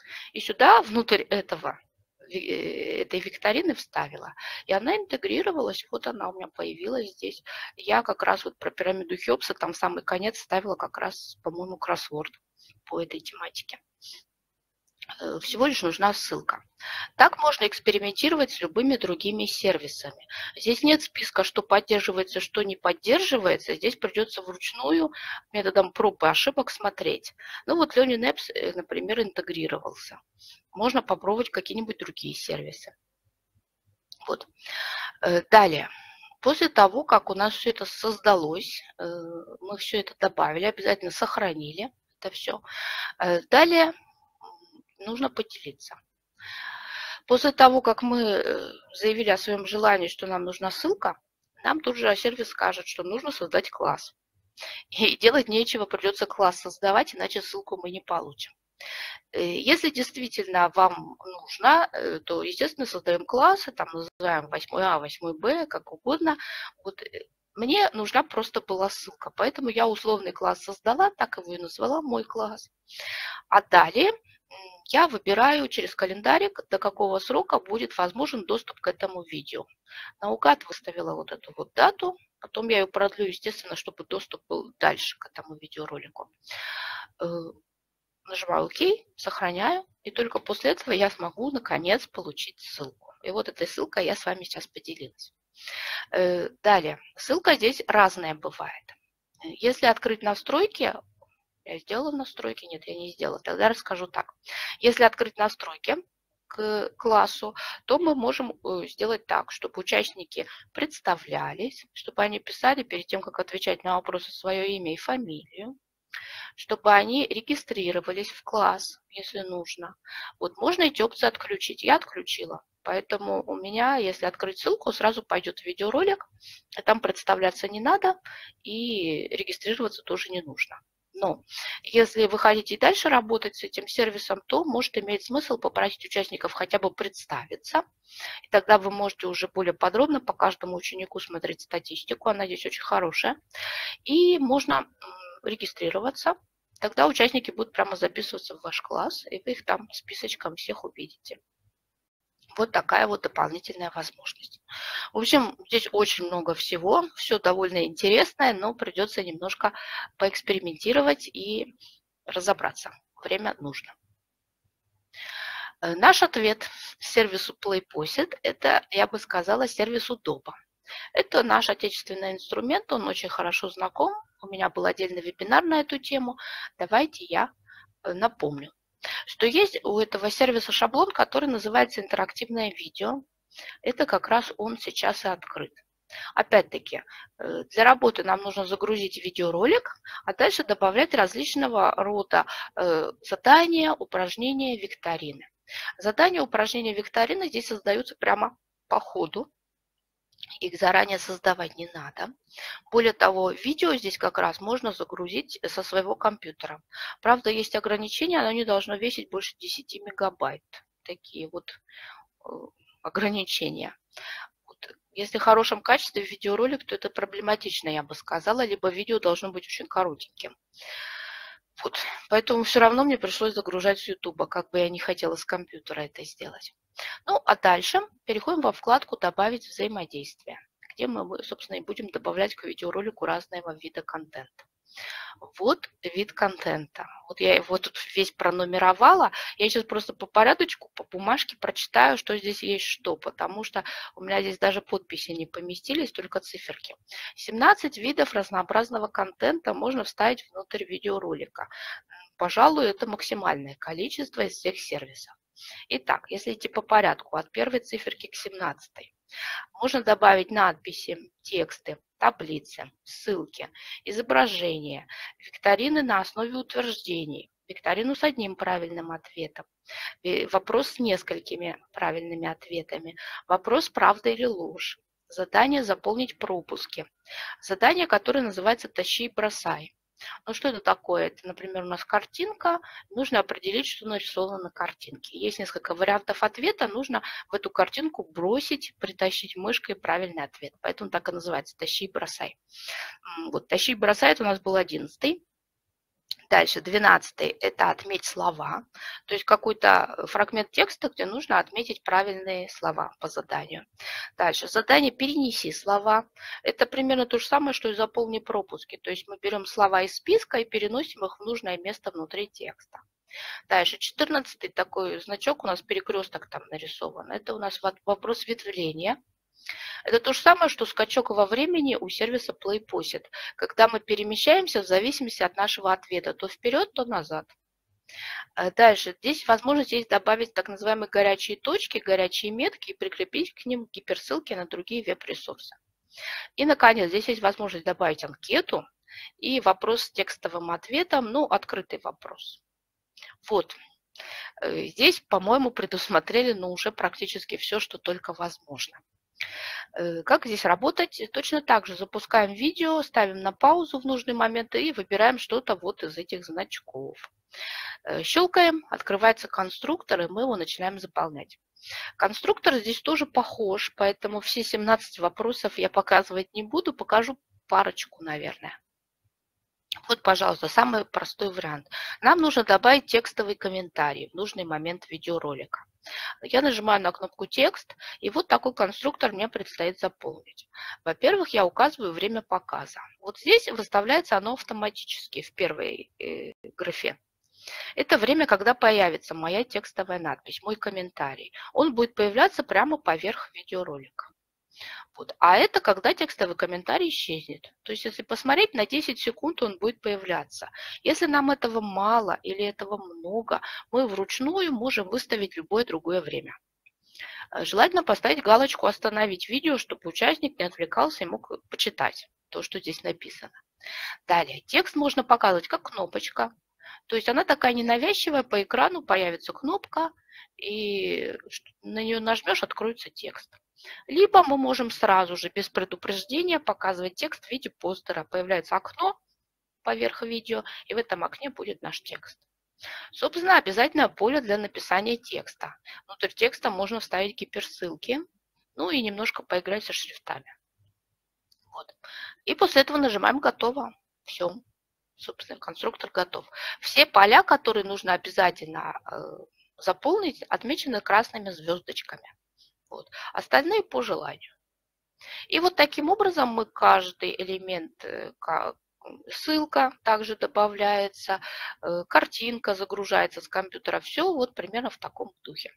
И сюда, внутрь этой викторины вставила. И она интегрировалась, вот она у меня появилась здесь. Я как раз вот про пирамиду Хеопса там в самый конец ставила как раз, по-моему, кроссворд по этой тематике. Всего лишь нужна ссылка. Так можно экспериментировать с любыми другими сервисами. Здесь нет списка, что поддерживается, что не поддерживается. Здесь придется вручную методом проб и ошибок смотреть. Ну вот Learning Apps, например, интегрировался. Можно попробовать какие-нибудь другие сервисы. Вот. Далее. После того, как у нас все это создалось, мы все это добавили, обязательно сохранили это все. Далее нужно поделиться. После того, как мы заявили о своем желании, что нам нужна ссылка, нам тут же сервис скажет, что нужно создать класс. И делать нечего, придется класс создавать, иначе ссылку мы не получим. Если действительно вам нужно, то, естественно, создаем классы, там называем 8А, 8Б, как угодно. Вот мне нужна просто была ссылка, поэтому я условный класс создала, так его и назвала мой класс. А далее я выбираю через календарик, до какого срока будет возможен доступ к этому видео. Наугад выставила вот эту вот дату, потом я ее продлю, естественно, чтобы доступ был дальше к этому видеоролику. Нажимаю ОК, сохраняю, и только после этого я смогу, наконец, получить ссылку. И вот этой ссылкой я с вами сейчас поделилась. Далее, ссылка здесь разная бывает. Если открыть настройки, я сделала настройки? Нет, я не сделала. Тогда расскажу так. Если открыть настройки к классу, то мы можем сделать так, чтобы участники представлялись, чтобы они писали перед тем, как отвечать на вопросы, свое имя и фамилию, чтобы они регистрировались в класс, если нужно. Вот можно эти опции отключить. Я отключила. Поэтому у меня, если открыть ссылку, сразу пойдет видеоролик, а там представляться не надо и регистрироваться тоже не нужно. Но если вы хотите и дальше работать с этим сервисом, то может иметь смысл попросить участников хотя бы представиться. И тогда вы можете уже более подробно по каждому ученику смотреть статистику. Она здесь очень хорошая. И можно регистрироваться. Тогда участники будут прямо записываться в ваш класс, и вы их там списочком всех увидите. Вот такая вот дополнительная возможность. В общем, здесь очень много всего, все довольно интересное, но придется немножко поэкспериментировать и разобраться. Время нужно. Наш ответ сервису PlayPosit – это, я бы сказала, сервис Удоба. Это наш отечественный инструмент, он очень хорошо знаком. У меня был отдельный вебинар на эту тему. Давайте я напомню, что есть у этого сервиса шаблон, который называется интерактивное видео. Это как раз он сейчас и открыт. Опять-таки, для работы нам нужно загрузить видеоролик, а дальше добавлять различного рода задания, упражнения, викторины. Задания, упражнения, викторины здесь создаются прямо по ходу. Их заранее создавать не надо. Более того, видео здесь как раз можно загрузить со своего компьютера. Правда, есть ограничения, оно не должно весить больше 10 мегабайт. Такие вот ограничения. Вот. Если в хорошем качестве видеоролик, то это проблематично, я бы сказала, либо видео должно быть очень коротеньким. Вот. Поэтому все равно мне пришлось загружать с YouTube, как бы я не хотела с компьютера это сделать. Ну, а дальше переходим во вкладку «Добавить взаимодействие», где мы, собственно, и будем добавлять к видеоролику разного вида контента. Вот вид контента. Вот я его тут весь пронумеровала. Я сейчас просто по порядочку, по бумажке прочитаю, что здесь есть что, потому что у меня здесь даже подписи не поместились, только циферки. 17 видов разнообразного контента можно вставить внутрь видеоролика. Пожалуй, это максимальное количество из всех сервисов. Итак, если идти по порядку, от первой циферки к 17, можно добавить надписи, тексты, таблицы, ссылки, изображения, викторины на основе утверждений, викторину с одним правильным ответом, вопрос с несколькими правильными ответами, вопрос «правда или ложь», задание «заполнить пропуски», задание, которое называется «тащи и бросай». Ну, что это такое? Это, например, у нас картинка, нужно определить, что нарисовано на картинке. Есть несколько вариантов ответа, нужно в эту картинку бросить, притащить мышкой правильный ответ. Поэтому так и называется «тащи и бросай». Вот «тащи и бросай» это у нас был 11-й. Дальше, 12-й– это отметь слова, то есть какой-то фрагмент текста, где нужно отметить правильные слова по заданию. Дальше, задание «перенеси слова». Это примерно то же самое, что и «заполни пропуски», то есть мы берем слова из списка и переносим их в нужное место внутри текста. Дальше, 14-й такой значок, у нас перекресток там нарисован, это у нас вопрос ветвления. Это то же самое, что скачок во времени у сервиса PlayPosit, когда мы перемещаемся в зависимости от нашего ответа, то вперед, то назад. Дальше, здесь возможность есть добавить так называемые горячие точки, горячие метки и прикрепить к ним гиперссылки на другие веб-ресурсы. И, наконец, здесь есть возможность добавить анкету и вопрос с текстовым ответом, ну, открытый вопрос. Вот. Здесь, по-моему, предусмотрели, ну, уже практически все, что только возможно. Как здесь работать? Точно так же запускаем видео, ставим на паузу в нужный момент и выбираем что-то вот из этих значков. Щелкаем, открывается конструктор, и мы его начинаем заполнять. Конструктор здесь тоже похож, поэтому все 17 вопросов я показывать не буду, покажу парочку, наверное. Вот, пожалуйста, самый простой вариант. Нам нужно добавить текстовый комментарий в нужный момент видеоролика. Я нажимаю на кнопку «Текст», и вот такой конструктор мне предстоит заполнить. Во-первых, я указываю время показа. Вот здесь выставляется оно автоматически в первой графе. Это время, когда появится моя текстовая надпись, мой комментарий. Он будет появляться прямо поверх видеоролика. Вот. А это когда текстовый комментарий исчезнет. То есть, если посмотреть, на 10 секунд он будет появляться. Если нам этого мало или этого много, мы вручную можем выставить любое другое время. Желательно поставить галочку «Остановить видео», чтобы участник не отвлекался и мог почитать то, что здесь написано. Далее, текст можно показывать как кнопочка. То есть она такая ненавязчивая, по экрану появится кнопка, и на нее нажмешь, откроется текст. Либо мы можем сразу же, без предупреждения, показывать текст в виде постера. Появляется окно поверх видео, и в этом окне будет наш текст. Собственно, обязательное поле для написания текста. Внутрь текста можно вставить гиперссылки, ну и немножко поиграть со шрифтами. Вот. И после этого нажимаем «Готово». Все. Собственно, конструктор готов. Все поля, которые нужно обязательно заполнить, отмечены красными звездочками. Вот. Остальные по желанию. И вот таким образом мы каждый элемент, ссылка также добавляется, картинка загружается с компьютера. Все вот примерно в таком духе.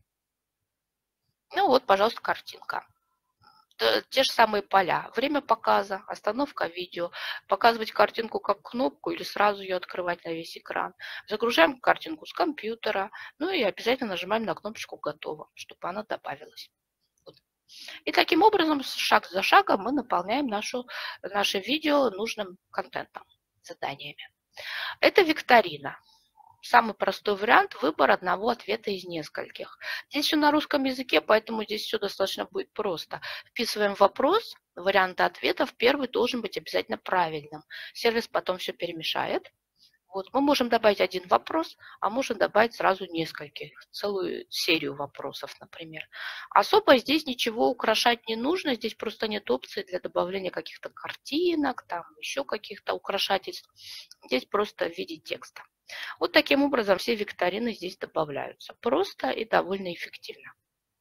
Ну вот, пожалуйста, картинка. Те же самые поля. Время показа, остановка видео, показывать картинку как кнопку или сразу ее открывать на весь экран. Загружаем картинку с компьютера, ну и обязательно нажимаем на кнопочку «Готово», чтобы она добавилась. Вот. И таким образом, шаг за шагом мы наполняем наше видео нужным контентом, заданиями. Это викторина. Самый простой вариант – выбор одного ответа из нескольких. Здесь все на русском языке, поэтому здесь все достаточно будет просто. Вписываем вопрос, вариант ответа в первый должен быть обязательно правильным. Сервис потом все перемешает. Вот. Мы можем добавить один вопрос, а можем добавить сразу нескольких, целую серию вопросов, например. Особо здесь ничего украшать не нужно, здесь просто нет опции для добавления каких-то картинок, там еще каких-то украшательств. Здесь просто в виде текста. Вот таким образом все викторины здесь добавляются. Просто и довольно эффективно.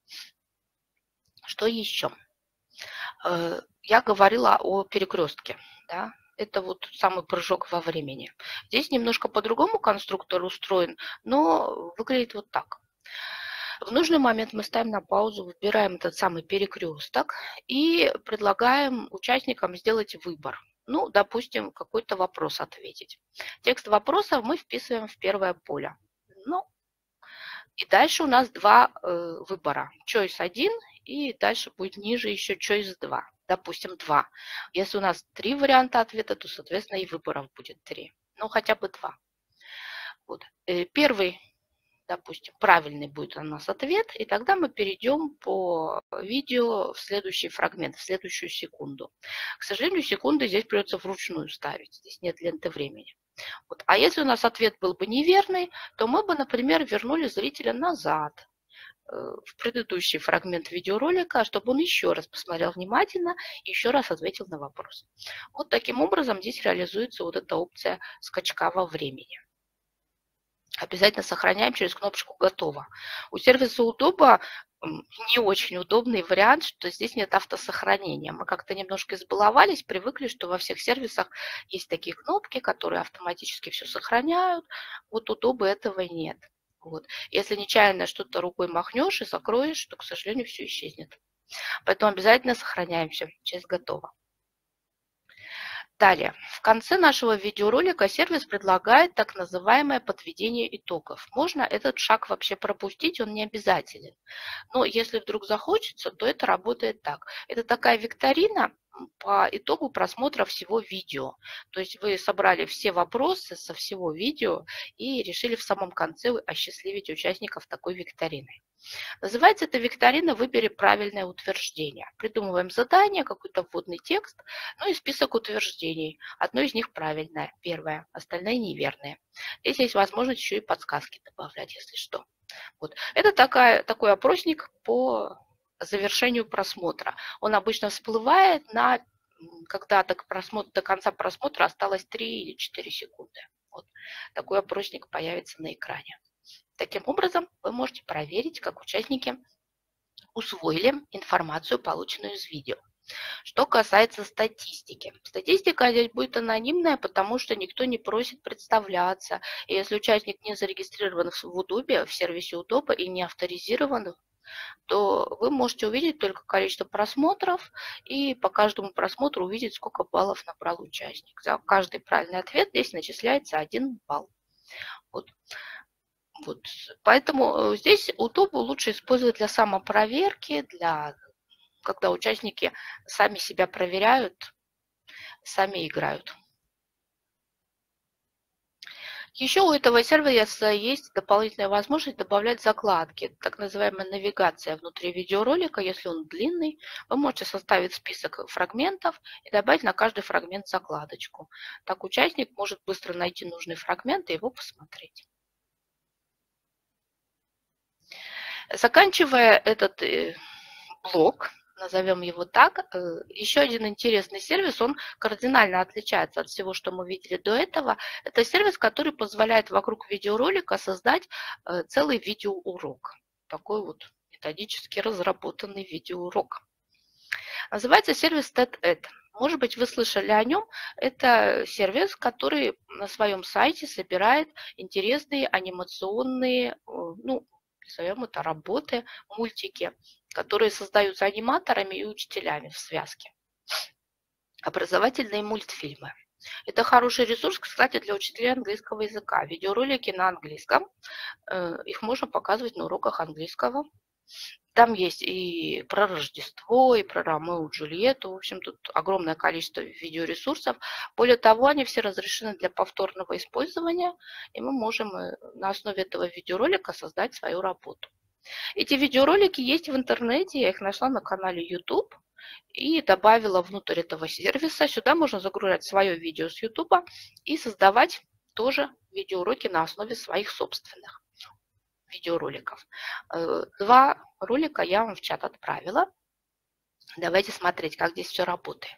Что еще? Я говорила о перекрестке. Да? Это вот самый прыжок во времени. Здесь немножко по-другому конструктор устроен, но выглядит вот так. В нужный момент мы ставим на паузу, выбираем этот самый перекресток и предлагаем участникам сделать выбор. Ну, допустим, какой-то вопрос ответить. Текст вопроса мы вписываем в первое поле. Ну, и дальше у нас два выбора. Choice 1 и дальше будет ниже еще Choice 2. Допустим, 2. Если у нас 3 варианта ответа, то, соответственно, и выборов будет 3. Ну, хотя бы 2. Вот. Первый, допустим, правильный будет у нас ответ, и тогда мы перейдем по видео в следующий фрагмент, в следующую секунду. К сожалению, секунды здесь придется вручную ставить, здесь нет ленты времени. Вот. А если у нас ответ был бы неверный, то мы бы, например, вернули зрителя назад в предыдущий фрагмент видеоролика, чтобы он еще раз посмотрел внимательно и еще раз ответил на вопрос. Вот таким образом здесь реализуется вот эта опция скачка во времени. обязательно сохраняем через кнопочку «Готово». У сервиса Удобо не очень удобный вариант, что здесь нет автосохранения. Мы как-то немножко избаловались, привыкли, что во всех сервисах есть такие кнопки, которые автоматически все сохраняют. Вот Удобо этого нет. Вот. Если нечаянно что-то рукой махнешь и закроешь, то, к сожалению, все исчезнет. Поэтому обязательно сохраняем все через «Готово». Далее, в конце нашего видеоролика сервис предлагает так называемое подведение итогов. Можно этот шаг вообще пропустить, он не обязателен. Но если вдруг захочется, то это работает так. Это такая викторина по итогу просмотра всего видео. То есть вы собрали все вопросы со всего видео и решили в самом конце осчастливить участников такой викториной. Называется эта викторина «Выбери правильное утверждение». Придумываем задание, какой-то вводный текст, ну и список утверждений. Одно из них правильное, первое, остальные неверные. Здесь есть возможность еще и подсказки добавлять, если что. Вот. Это такой опросник по завершению просмотра. Он обычно всплывает, когда до конца просмотра осталось 3 или 4 секунды. Вот. Такой опросник появится на экране. Таким образом, вы можете проверить, как участники усвоили информацию, полученную из видео. Что касается статистики. Статистика здесь будет анонимная, потому что никто не просит представляться. И если участник не зарегистрирован в Удобе, в сервисе Удоба и не авторизирован, то вы можете увидеть только количество просмотров и по каждому просмотру увидеть, сколько баллов набрал участник. За каждый правильный ответ здесь начисляется 1 балл. Вот. Поэтому здесь Удобу лучше использовать для самопроверки, когда участники сами себя проверяют, сами играют. Еще у этого сервиса есть дополнительная возможность добавлять закладки, так называемая навигация внутри видеоролика. Если он длинный, вы можете составить список фрагментов и добавить на каждый фрагмент закладочку. Так участник может быстро найти нужный фрагмент и его посмотреть. Заканчивая этот блок, назовем его так, еще один интересный сервис, он кардинально отличается от всего, что мы видели до этого. Это сервис, который позволяет вокруг видеоролика создать целый видеоурок. Такой вот методически разработанный видеоурок. Называется сервис TED-Ed. Может быть, вы слышали о нем. Это сервис, который на своем сайте собирает интересные анимационные, назовем это работы, мультики, которые создаются аниматорами и учителями в связке. Образовательные мультфильмы. Это хороший ресурс, кстати, для учителей английского языка. Видеоролики на английском. Их можно показывать на уроках английского. Там есть и про Рождество, и про Ромео и Джульетту. В общем, тут огромное количество видеоресурсов. Более того, они все разрешены для повторного использования, и мы можем на основе этого видеоролика создать свою работу. Эти видеоролики есть в интернете, я их нашла на канале YouTube и добавила внутрь этого сервиса. Сюда можно загружать свое видео с YouTube и создавать тоже видеоуроки на основе своих собственных видеороликов. 2 ролика я вам в чат отправила. Давайте смотреть, как здесь все работает.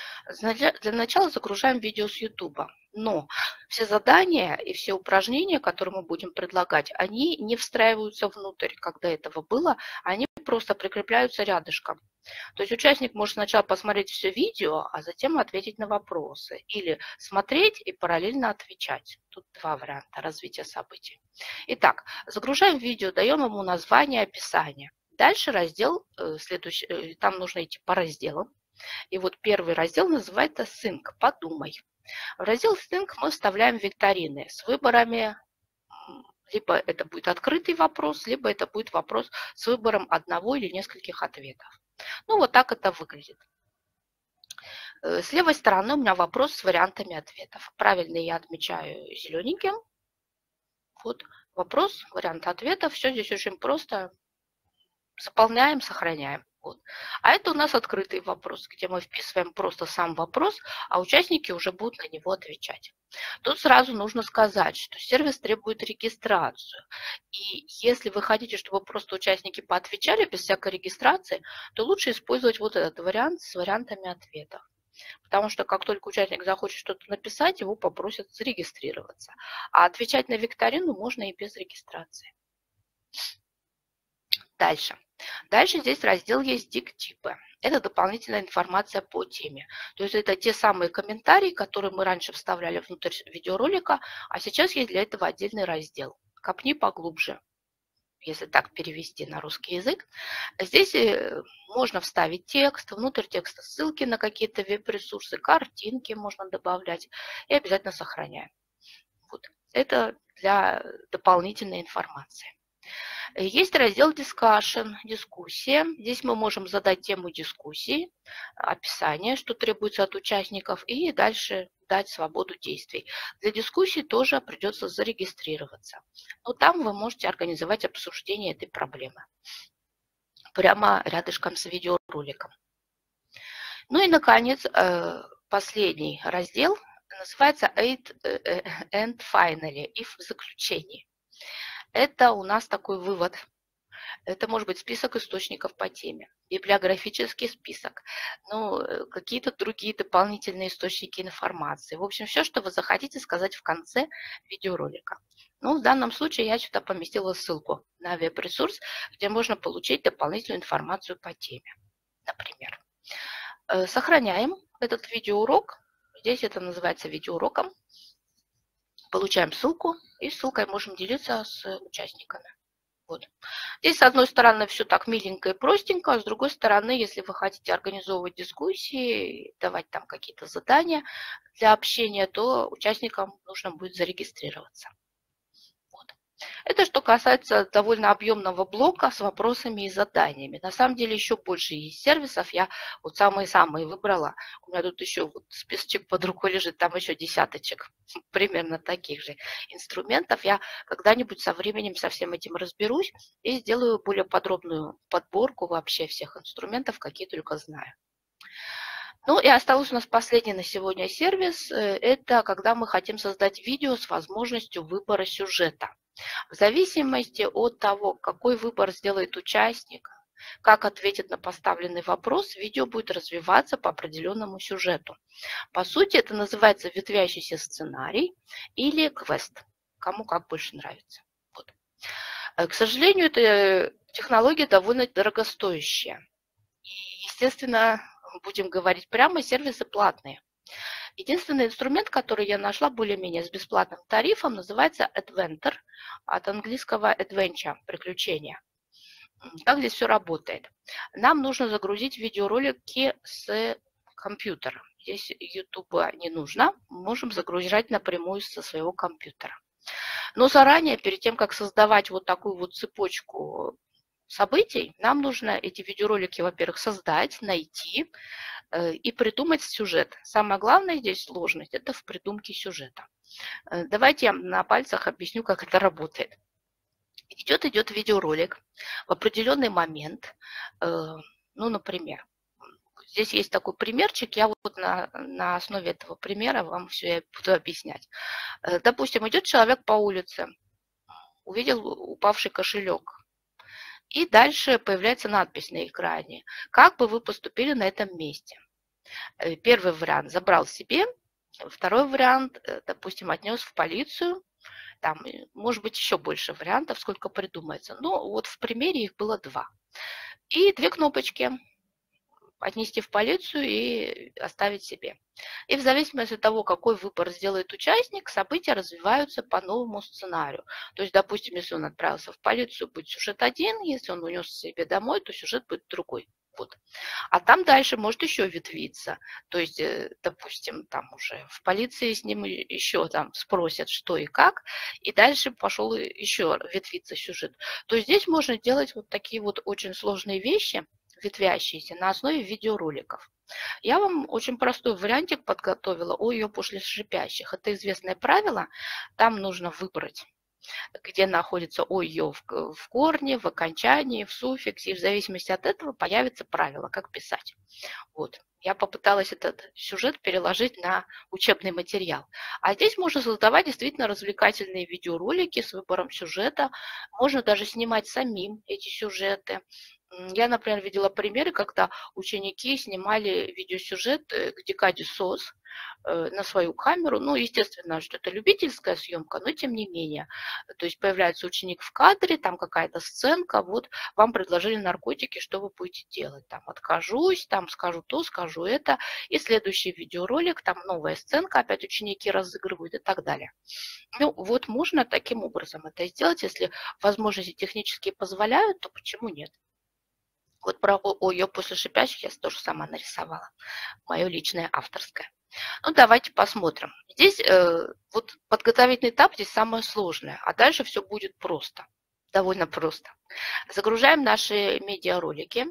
Для начала загружаем видео с YouTube. Но все задания и все упражнения, которые мы будем предлагать, они не встраиваются внутрь, как до этого было, они просто прикрепляются рядышком. То есть участник может сначала посмотреть все видео, а затем ответить на вопросы. Или смотреть и параллельно отвечать. Тут 2 варианта развития событий. Итак, загружаем видео, даем ему название, описание. Дальше раздел, следующий, там нужно идти по разделам. И вот первый раздел называется Think, подумай. В раздел Think мы вставляем викторины с выборами, либо это будет открытый вопрос, либо это будет вопрос с выбором одного или нескольких ответов. Ну, вот так это выглядит. С левой стороны у меня вопрос с вариантами ответов. Правильный я отмечаю зелененьким. Вот вопрос, вариант ответа. Все здесь очень просто. Заполняем, сохраняем. Вот. А это у нас открытый вопрос, где мы вписываем просто сам вопрос, а участники уже будут на него отвечать. Тут сразу нужно сказать, что сервис требует регистрацию. И если вы хотите, чтобы просто участники поотвечали без всякой регистрации, то лучше использовать вот этот вариант с вариантами ответов. Потому что как только участник захочет что-то написать, его попросят зарегистрироваться. А отвечать на викторину можно и без регистрации. Дальше. Дальше здесь раздел есть «Дик-типы». Это дополнительная информация по теме. То есть это те самые комментарии, которые мы раньше вставляли внутрь видеоролика, а сейчас есть для этого отдельный раздел. Копни поглубже, если так перевести на русский язык. Здесь можно вставить текст, внутрь текста ссылки на какие-то веб-ресурсы, картинки можно добавлять и обязательно сохраняем. Вот. Это для дополнительной информации. Есть раздел Discussion, дискуссия. Здесь мы можем задать тему дискуссии, описание, что требуется от участников, и дальше дать свободу действий. Для дискуссии тоже придется зарегистрироваться. Но там вы можете организовать обсуждение этой проблемы прямо рядышком с видеороликом. Ну и, наконец, последний раздел называется Aid and Finally, и в заключении. Это у нас такой вывод. Это может быть список источников по теме, библиографический список, ну, какие-то другие дополнительные источники информации. В общем, все, что вы захотите сказать в конце видеоролика. Ну, в данном случае я сюда поместила ссылку на веб-ресурс, где можно получить дополнительную информацию по теме, например. Сохраняем этот видеоурок. Здесь это называется видеоуроком. Получаем ссылку, и ссылкой можем делиться с участниками. Вот. Здесь, с одной стороны, все так миленько и простенько, а с другой стороны, если вы хотите организовывать дискуссии, давать там какие-то задания для общения, то участникам нужно будет зарегистрироваться. Вот. Это что касается довольно объемного блока с вопросами и заданиями. На самом деле еще больше есть сервисов. Я вот самые-самые выбрала. У меня тут еще вот списочек под рукой лежит, там еще десяточек примерно таких же инструментов. Я когда-нибудь со временем со всем этим разберусь и сделаю более подробную подборку вообще всех инструментов, какие только знаю. Ну и остался у нас последний на сегодня сервис. Это когда мы хотим создать видео с возможностью выбора сюжета. В зависимости от того, какой выбор сделает участник, как ответит на поставленный вопрос, видео будет развиваться по определенному сюжету. По сути, это называется ветвящийся сценарий или квест, кому как больше нравится. Вот. К сожалению, эта технология довольно дорогостоящая. И, естественно, будем говорить прямо, сервисы платные. Единственный инструмент, который я нашла более-менее с бесплатным тарифом, называется Adventure, от английского adventure, приключения. Как здесь все работает? Нам нужно загрузить видеоролики с компьютера. Здесь YouTube не нужно, можем загружать напрямую со своего компьютера. Но заранее, перед тем, как создавать вот такую вот цепочку событий, нам нужно эти видеоролики, во-первых, создать, найти и придумать сюжет. Самое главное здесь сложность – это в придумке сюжета. Давайте я на пальцах объясню, как это работает. Идет видеоролик в определенный момент, ну, например, здесь есть такой примерчик, я вот на основе этого примера вам все буду объяснять. Допустим, идет человек по улице, увидел упавший кошелек, и дальше появляется надпись на экране. Как бы вы поступили на этом месте? Первый вариант – забрал себе, второй вариант, допустим, отнес в полицию. Там, может быть, еще больше вариантов, сколько придумается. Но вот в примере их было 2. И 2 кнопочки. Отнести в полицию и оставить себе. И в зависимости от того, какой выбор сделает участник, события развиваются по новому сценарию. То есть, допустим, если он отправился в полицию, будет сюжет один, если он унес себе домой, то сюжет будет другой. Вот. А там дальше может еще ветвиться. То есть, допустим, там уже в полиции с ним еще там спросят, что и как, и дальше пошел еще ветвиться сюжет. То есть здесь можно делать вот такие вот очень сложные вещи, ветвящиеся, на основе видеороликов. Я вам очень простой вариантик подготовила о ее после шипящих. Это известное правило. Там нужно выбрать, где находится ОЙО в корне, в окончании, в суффиксе. И в зависимости от этого появится правило, как писать. Вот. Я попыталась этот сюжет переложить на учебный материал. А здесь можно создавать действительно развлекательные видеоролики с выбором сюжета. Можно даже снимать самим эти сюжеты. Я, например, видела примеры, когда ученики снимали видеосюжет к декаде СОС на свою камеру. Ну, естественно, что это любительская съемка, но тем не менее. То есть появляется ученик в кадре, там какая-то сценка, вот вам предложили наркотики, что вы будете делать? Там откажусь, там скажу то, скажу это. И следующий видеоролик, там новая сценка, опять ученики разыгрывают и так далее. Ну, вот можно таким образом это сделать, если возможности технически позволяют, то почему нет? Вот про ее после шипящих я тоже сама нарисовала. Мое личное авторское. Ну, давайте посмотрим. Здесь вот подготовительный этап здесь самое сложное, а дальше все будет просто. Довольно просто. Загружаем наши медиаролики.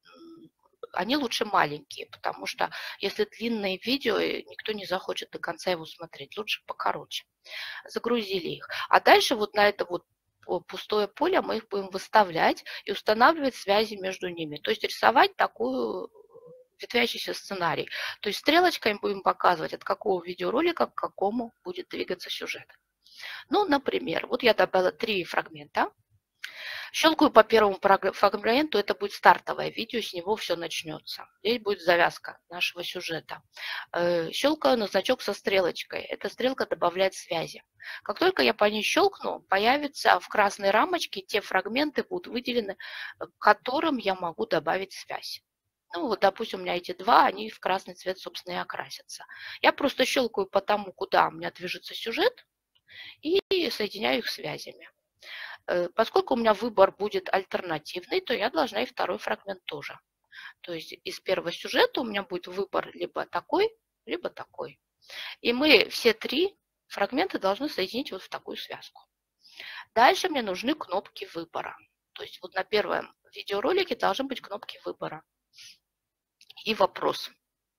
Они лучше маленькие, потому что если длинные видео, никто не захочет до конца его смотреть. Лучше покороче. Загрузили их. А дальше вот на это вот пустое поле мы их будем выставлять и устанавливать связи между ними. То есть рисовать такую ветвящийся сценарий. То есть стрелочками будем показывать, от какого видеоролика к какому будет двигаться сюжет. Ну, например, вот я добавила 3 фрагмента. Щелкаю по первому фрагменту, это будет стартовое видео, с него все начнется. Здесь будет завязка нашего сюжета. Щелкаю на значок со стрелочкой. Эта стрелка добавляет связи. Как только я по ней щелкну, появятся в красной рамочке те фрагменты, будут выделены, к которым я могу добавить связь. Ну, вот, допустим, у меня эти два, они в красный цвет, собственно, и окрасятся. Я просто щелкаю по тому, куда у меня движется сюжет, и соединяю их связями. Поскольку у меня выбор будет альтернативный, то я должна и второй фрагмент тоже. То есть из первого сюжета у меня будет выбор либо такой, либо такой. И мы все 3 фрагмента должны соединить вот в такую связку. Дальше мне нужны кнопки выбора. То есть вот на первом видеоролике должны быть кнопки выбора и вопрос.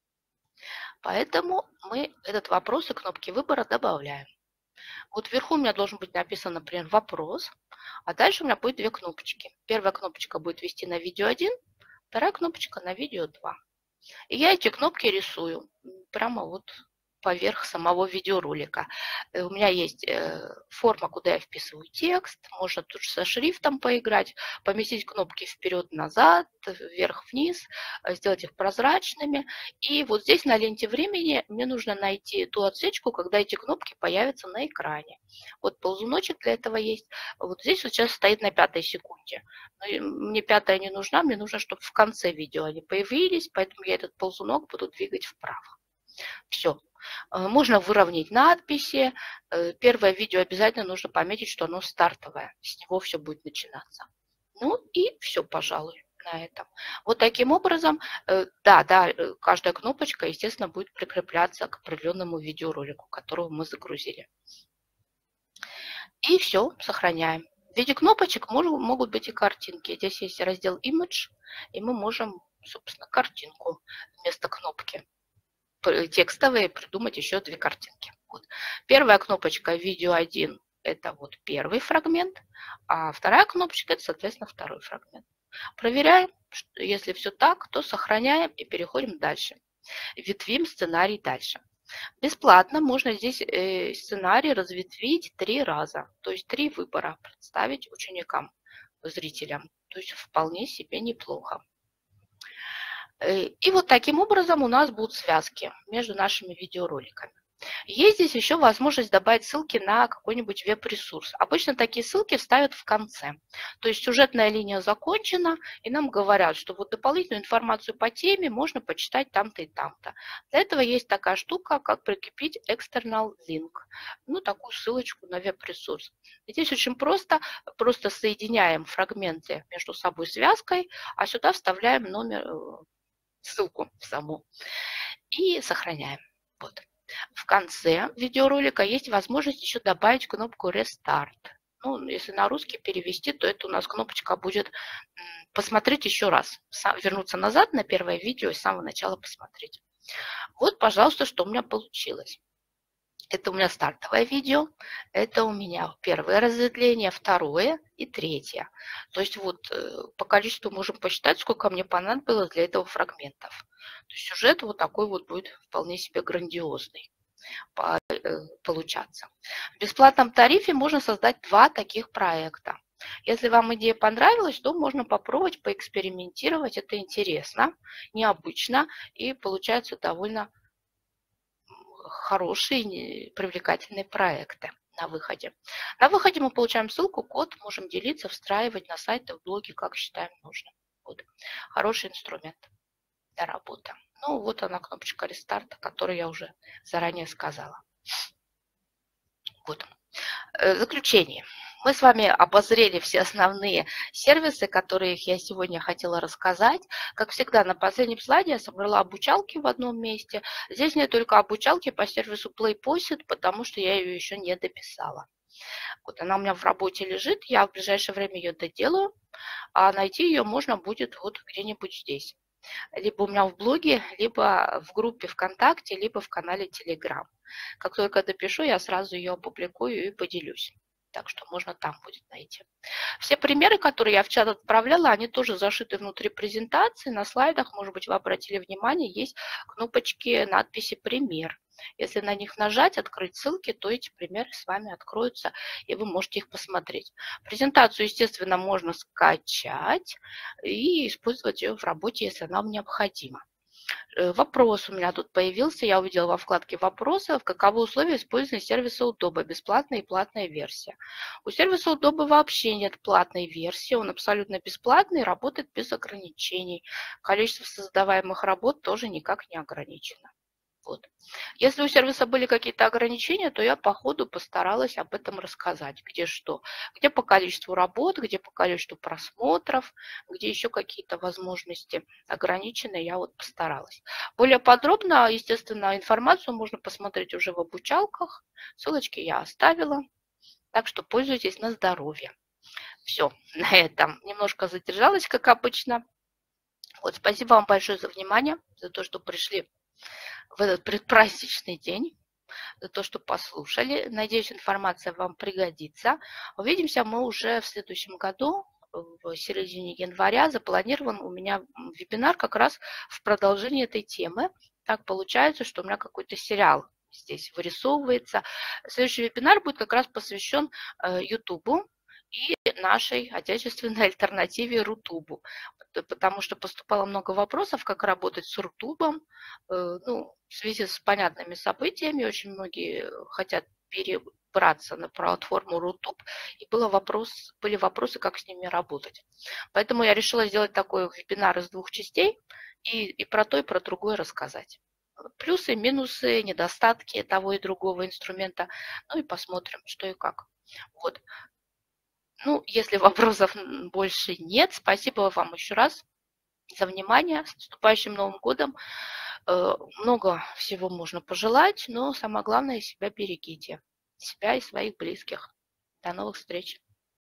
Поэтому мы этот вопрос и кнопки выбора добавляем. Вот вверху у меня должен быть написан, например, вопрос, а дальше у меня будет 2 кнопочки. Первая кнопочка будет вести на видео 1, вторая кнопочка на видео 2. И я эти кнопки рисую прямо вот поверх самого видеоролика. У меня есть форма, куда я вписываю текст. Можно тут же со шрифтом поиграть, поместить кнопки вперед-назад, вверх-вниз, сделать их прозрачными. И вот здесь на ленте времени мне нужно найти ту отсечку, когда эти кнопки появятся на экране. Вот ползуночек для этого есть. Вот здесь вот сейчас стоит на 5-й секунде. Но мне 5-я не нужна, мне нужно, чтобы в конце видео они появились, поэтому я этот ползунок буду двигать вправо. Все. Можно выровнять надписи. Первое видео обязательно нужно пометить, что оно стартовое. С него все будет начинаться. Ну и все, пожалуй, на этом. Вот таким образом, каждая кнопочка, естественно, будет прикрепляться к определенному видеоролику, которого мы загрузили. И все, сохраняем. В виде кнопочек могут быть и картинки. Здесь есть раздел Image, и мы можем, собственно, картинку вместо кнопки текстовые придумать еще 2 картинки. Вот. Первая кнопочка видео 1 это вот первый фрагмент, а вторая кнопочка это, соответственно, второй фрагмент. Проверяем, если все так, то сохраняем и переходим дальше. Ветвим сценарий дальше. Бесплатно можно здесь сценарий разветвить 3 раза, то есть 3 выбора представить ученикам, зрителям. То есть вполне себе неплохо. И вот таким образом у нас будут связки между нашими видеороликами. Есть здесь еще возможность добавить ссылки на какой-нибудь веб-ресурс. Обычно такие ссылки вставят в конце. То есть сюжетная линия закончена, и нам говорят, что вот дополнительную информацию по теме можно почитать там-то и там-то. Для этого есть такая штука, как прикрепить external link. Ну, такую ссылочку на веб-ресурс. Здесь очень просто соединяем фрагменты между собой связкой, а сюда вставляем ссылку в саму и сохраняем. Вот. В конце видеоролика есть возможность еще добавить кнопку Restart. Ну, если на русский перевести, то это у нас кнопочка будет посмотреть еще раз, вернуться назад на первое видео и с самого начала посмотреть. Вот, пожалуйста, что у меня получилось. Это у меня стартовое видео, это у меня первое разветвление, второе и третье. То есть вот по количеству можем посчитать, сколько мне понадобилось для этого фрагментов. То есть сюжет вот такой вот будет вполне себе грандиозный получаться. В бесплатном тарифе можно создать 2 таких проекта. Если вам идея понравилась, то можно попробовать, поэкспериментировать. Это интересно, необычно и получаются довольно хорошие, привлекательные проекты на выходе. На выходе мы получаем ссылку, код, можем делиться, встраивать на сайты, в блоги, как считаем нужным. Вот. Хороший инструмент для работы. Ну, вот она, кнопочка рестарта, которую я уже заранее сказала. Вот. Заключение. Мы с вами обозрели все основные сервисы, которые я сегодня хотела рассказать. Как всегда, на последнем слайде я собрала обучалки в одном месте. Здесь нет только обучалки по сервису PlayPosit, потому что я ее еще не дописала. Вот она у меня в работе лежит, я в ближайшее время ее доделаю, а найти ее можно будет вот где-нибудь здесь. Либо у меня в блоге, либо в группе ВКонтакте, либо в канале Telegram. Как только допишу, я сразу ее опубликую и поделюсь. Так что можно там будет найти. Все примеры, которые я в чат отправляла, они тоже зашиты внутри презентации. На слайдах, может быть, вы обратили внимание, есть кнопочки, надписи «Пример». Если на них нажать, открыть ссылки, то эти примеры с вами откроются, и вы можете их посмотреть. Презентацию, естественно, можно скачать и использовать ее в работе, если она вам необходима. Вопрос у меня тут появился, я увидела во вкладке «Вопросы», каковы условия использования сервиса Удобо, бесплатная и платная версия. У сервиса Удобо вообще нет платной версии, он абсолютно бесплатный, работает без ограничений. Количество создаваемых работ тоже никак не ограничено. Вот. Если у сервиса были какие-то ограничения, то я по ходу постаралась об этом рассказать. Где что. Где по количеству работ, где по количеству просмотров, где еще какие-то возможности ограничены, я вот постаралась. Более подробно, естественно, информацию можно посмотреть уже в обучалках. Ссылочки я оставила. Так что пользуйтесь на здоровье. Все, на этом немножко задержалась, как обычно. Вот, спасибо вам большое за внимание, за то, что пришли в этот предпраздничный день, за то, что послушали. Надеюсь, информация вам пригодится. Увидимся мы уже в следующем году, в середине января. Запланирован у меня вебинар как раз в продолжении этой темы. Так получается, что у меня какой-то сериал здесь вырисовывается. Следующий вебинар будет как раз посвящен YouTube и нашей отечественной альтернативе Рутубу. Потому что поступало много вопросов, как работать с Рутубом. Ну, в связи с понятными событиями очень многие хотят перебраться на платформу Рутуб, и были вопросы, как с ними работать. Поэтому я решила сделать такой вебинар из двух частей и про то, и про другое рассказать. Плюсы, минусы, недостатки того и другого инструмента. Ну и посмотрим, что и как. Вот. Ну, если вопросов больше нет, спасибо вам еще раз за внимание. С наступающим Новым годом. Много всего можно пожелать, но самое главное, себя берегите. Себя и своих близких. До новых встреч.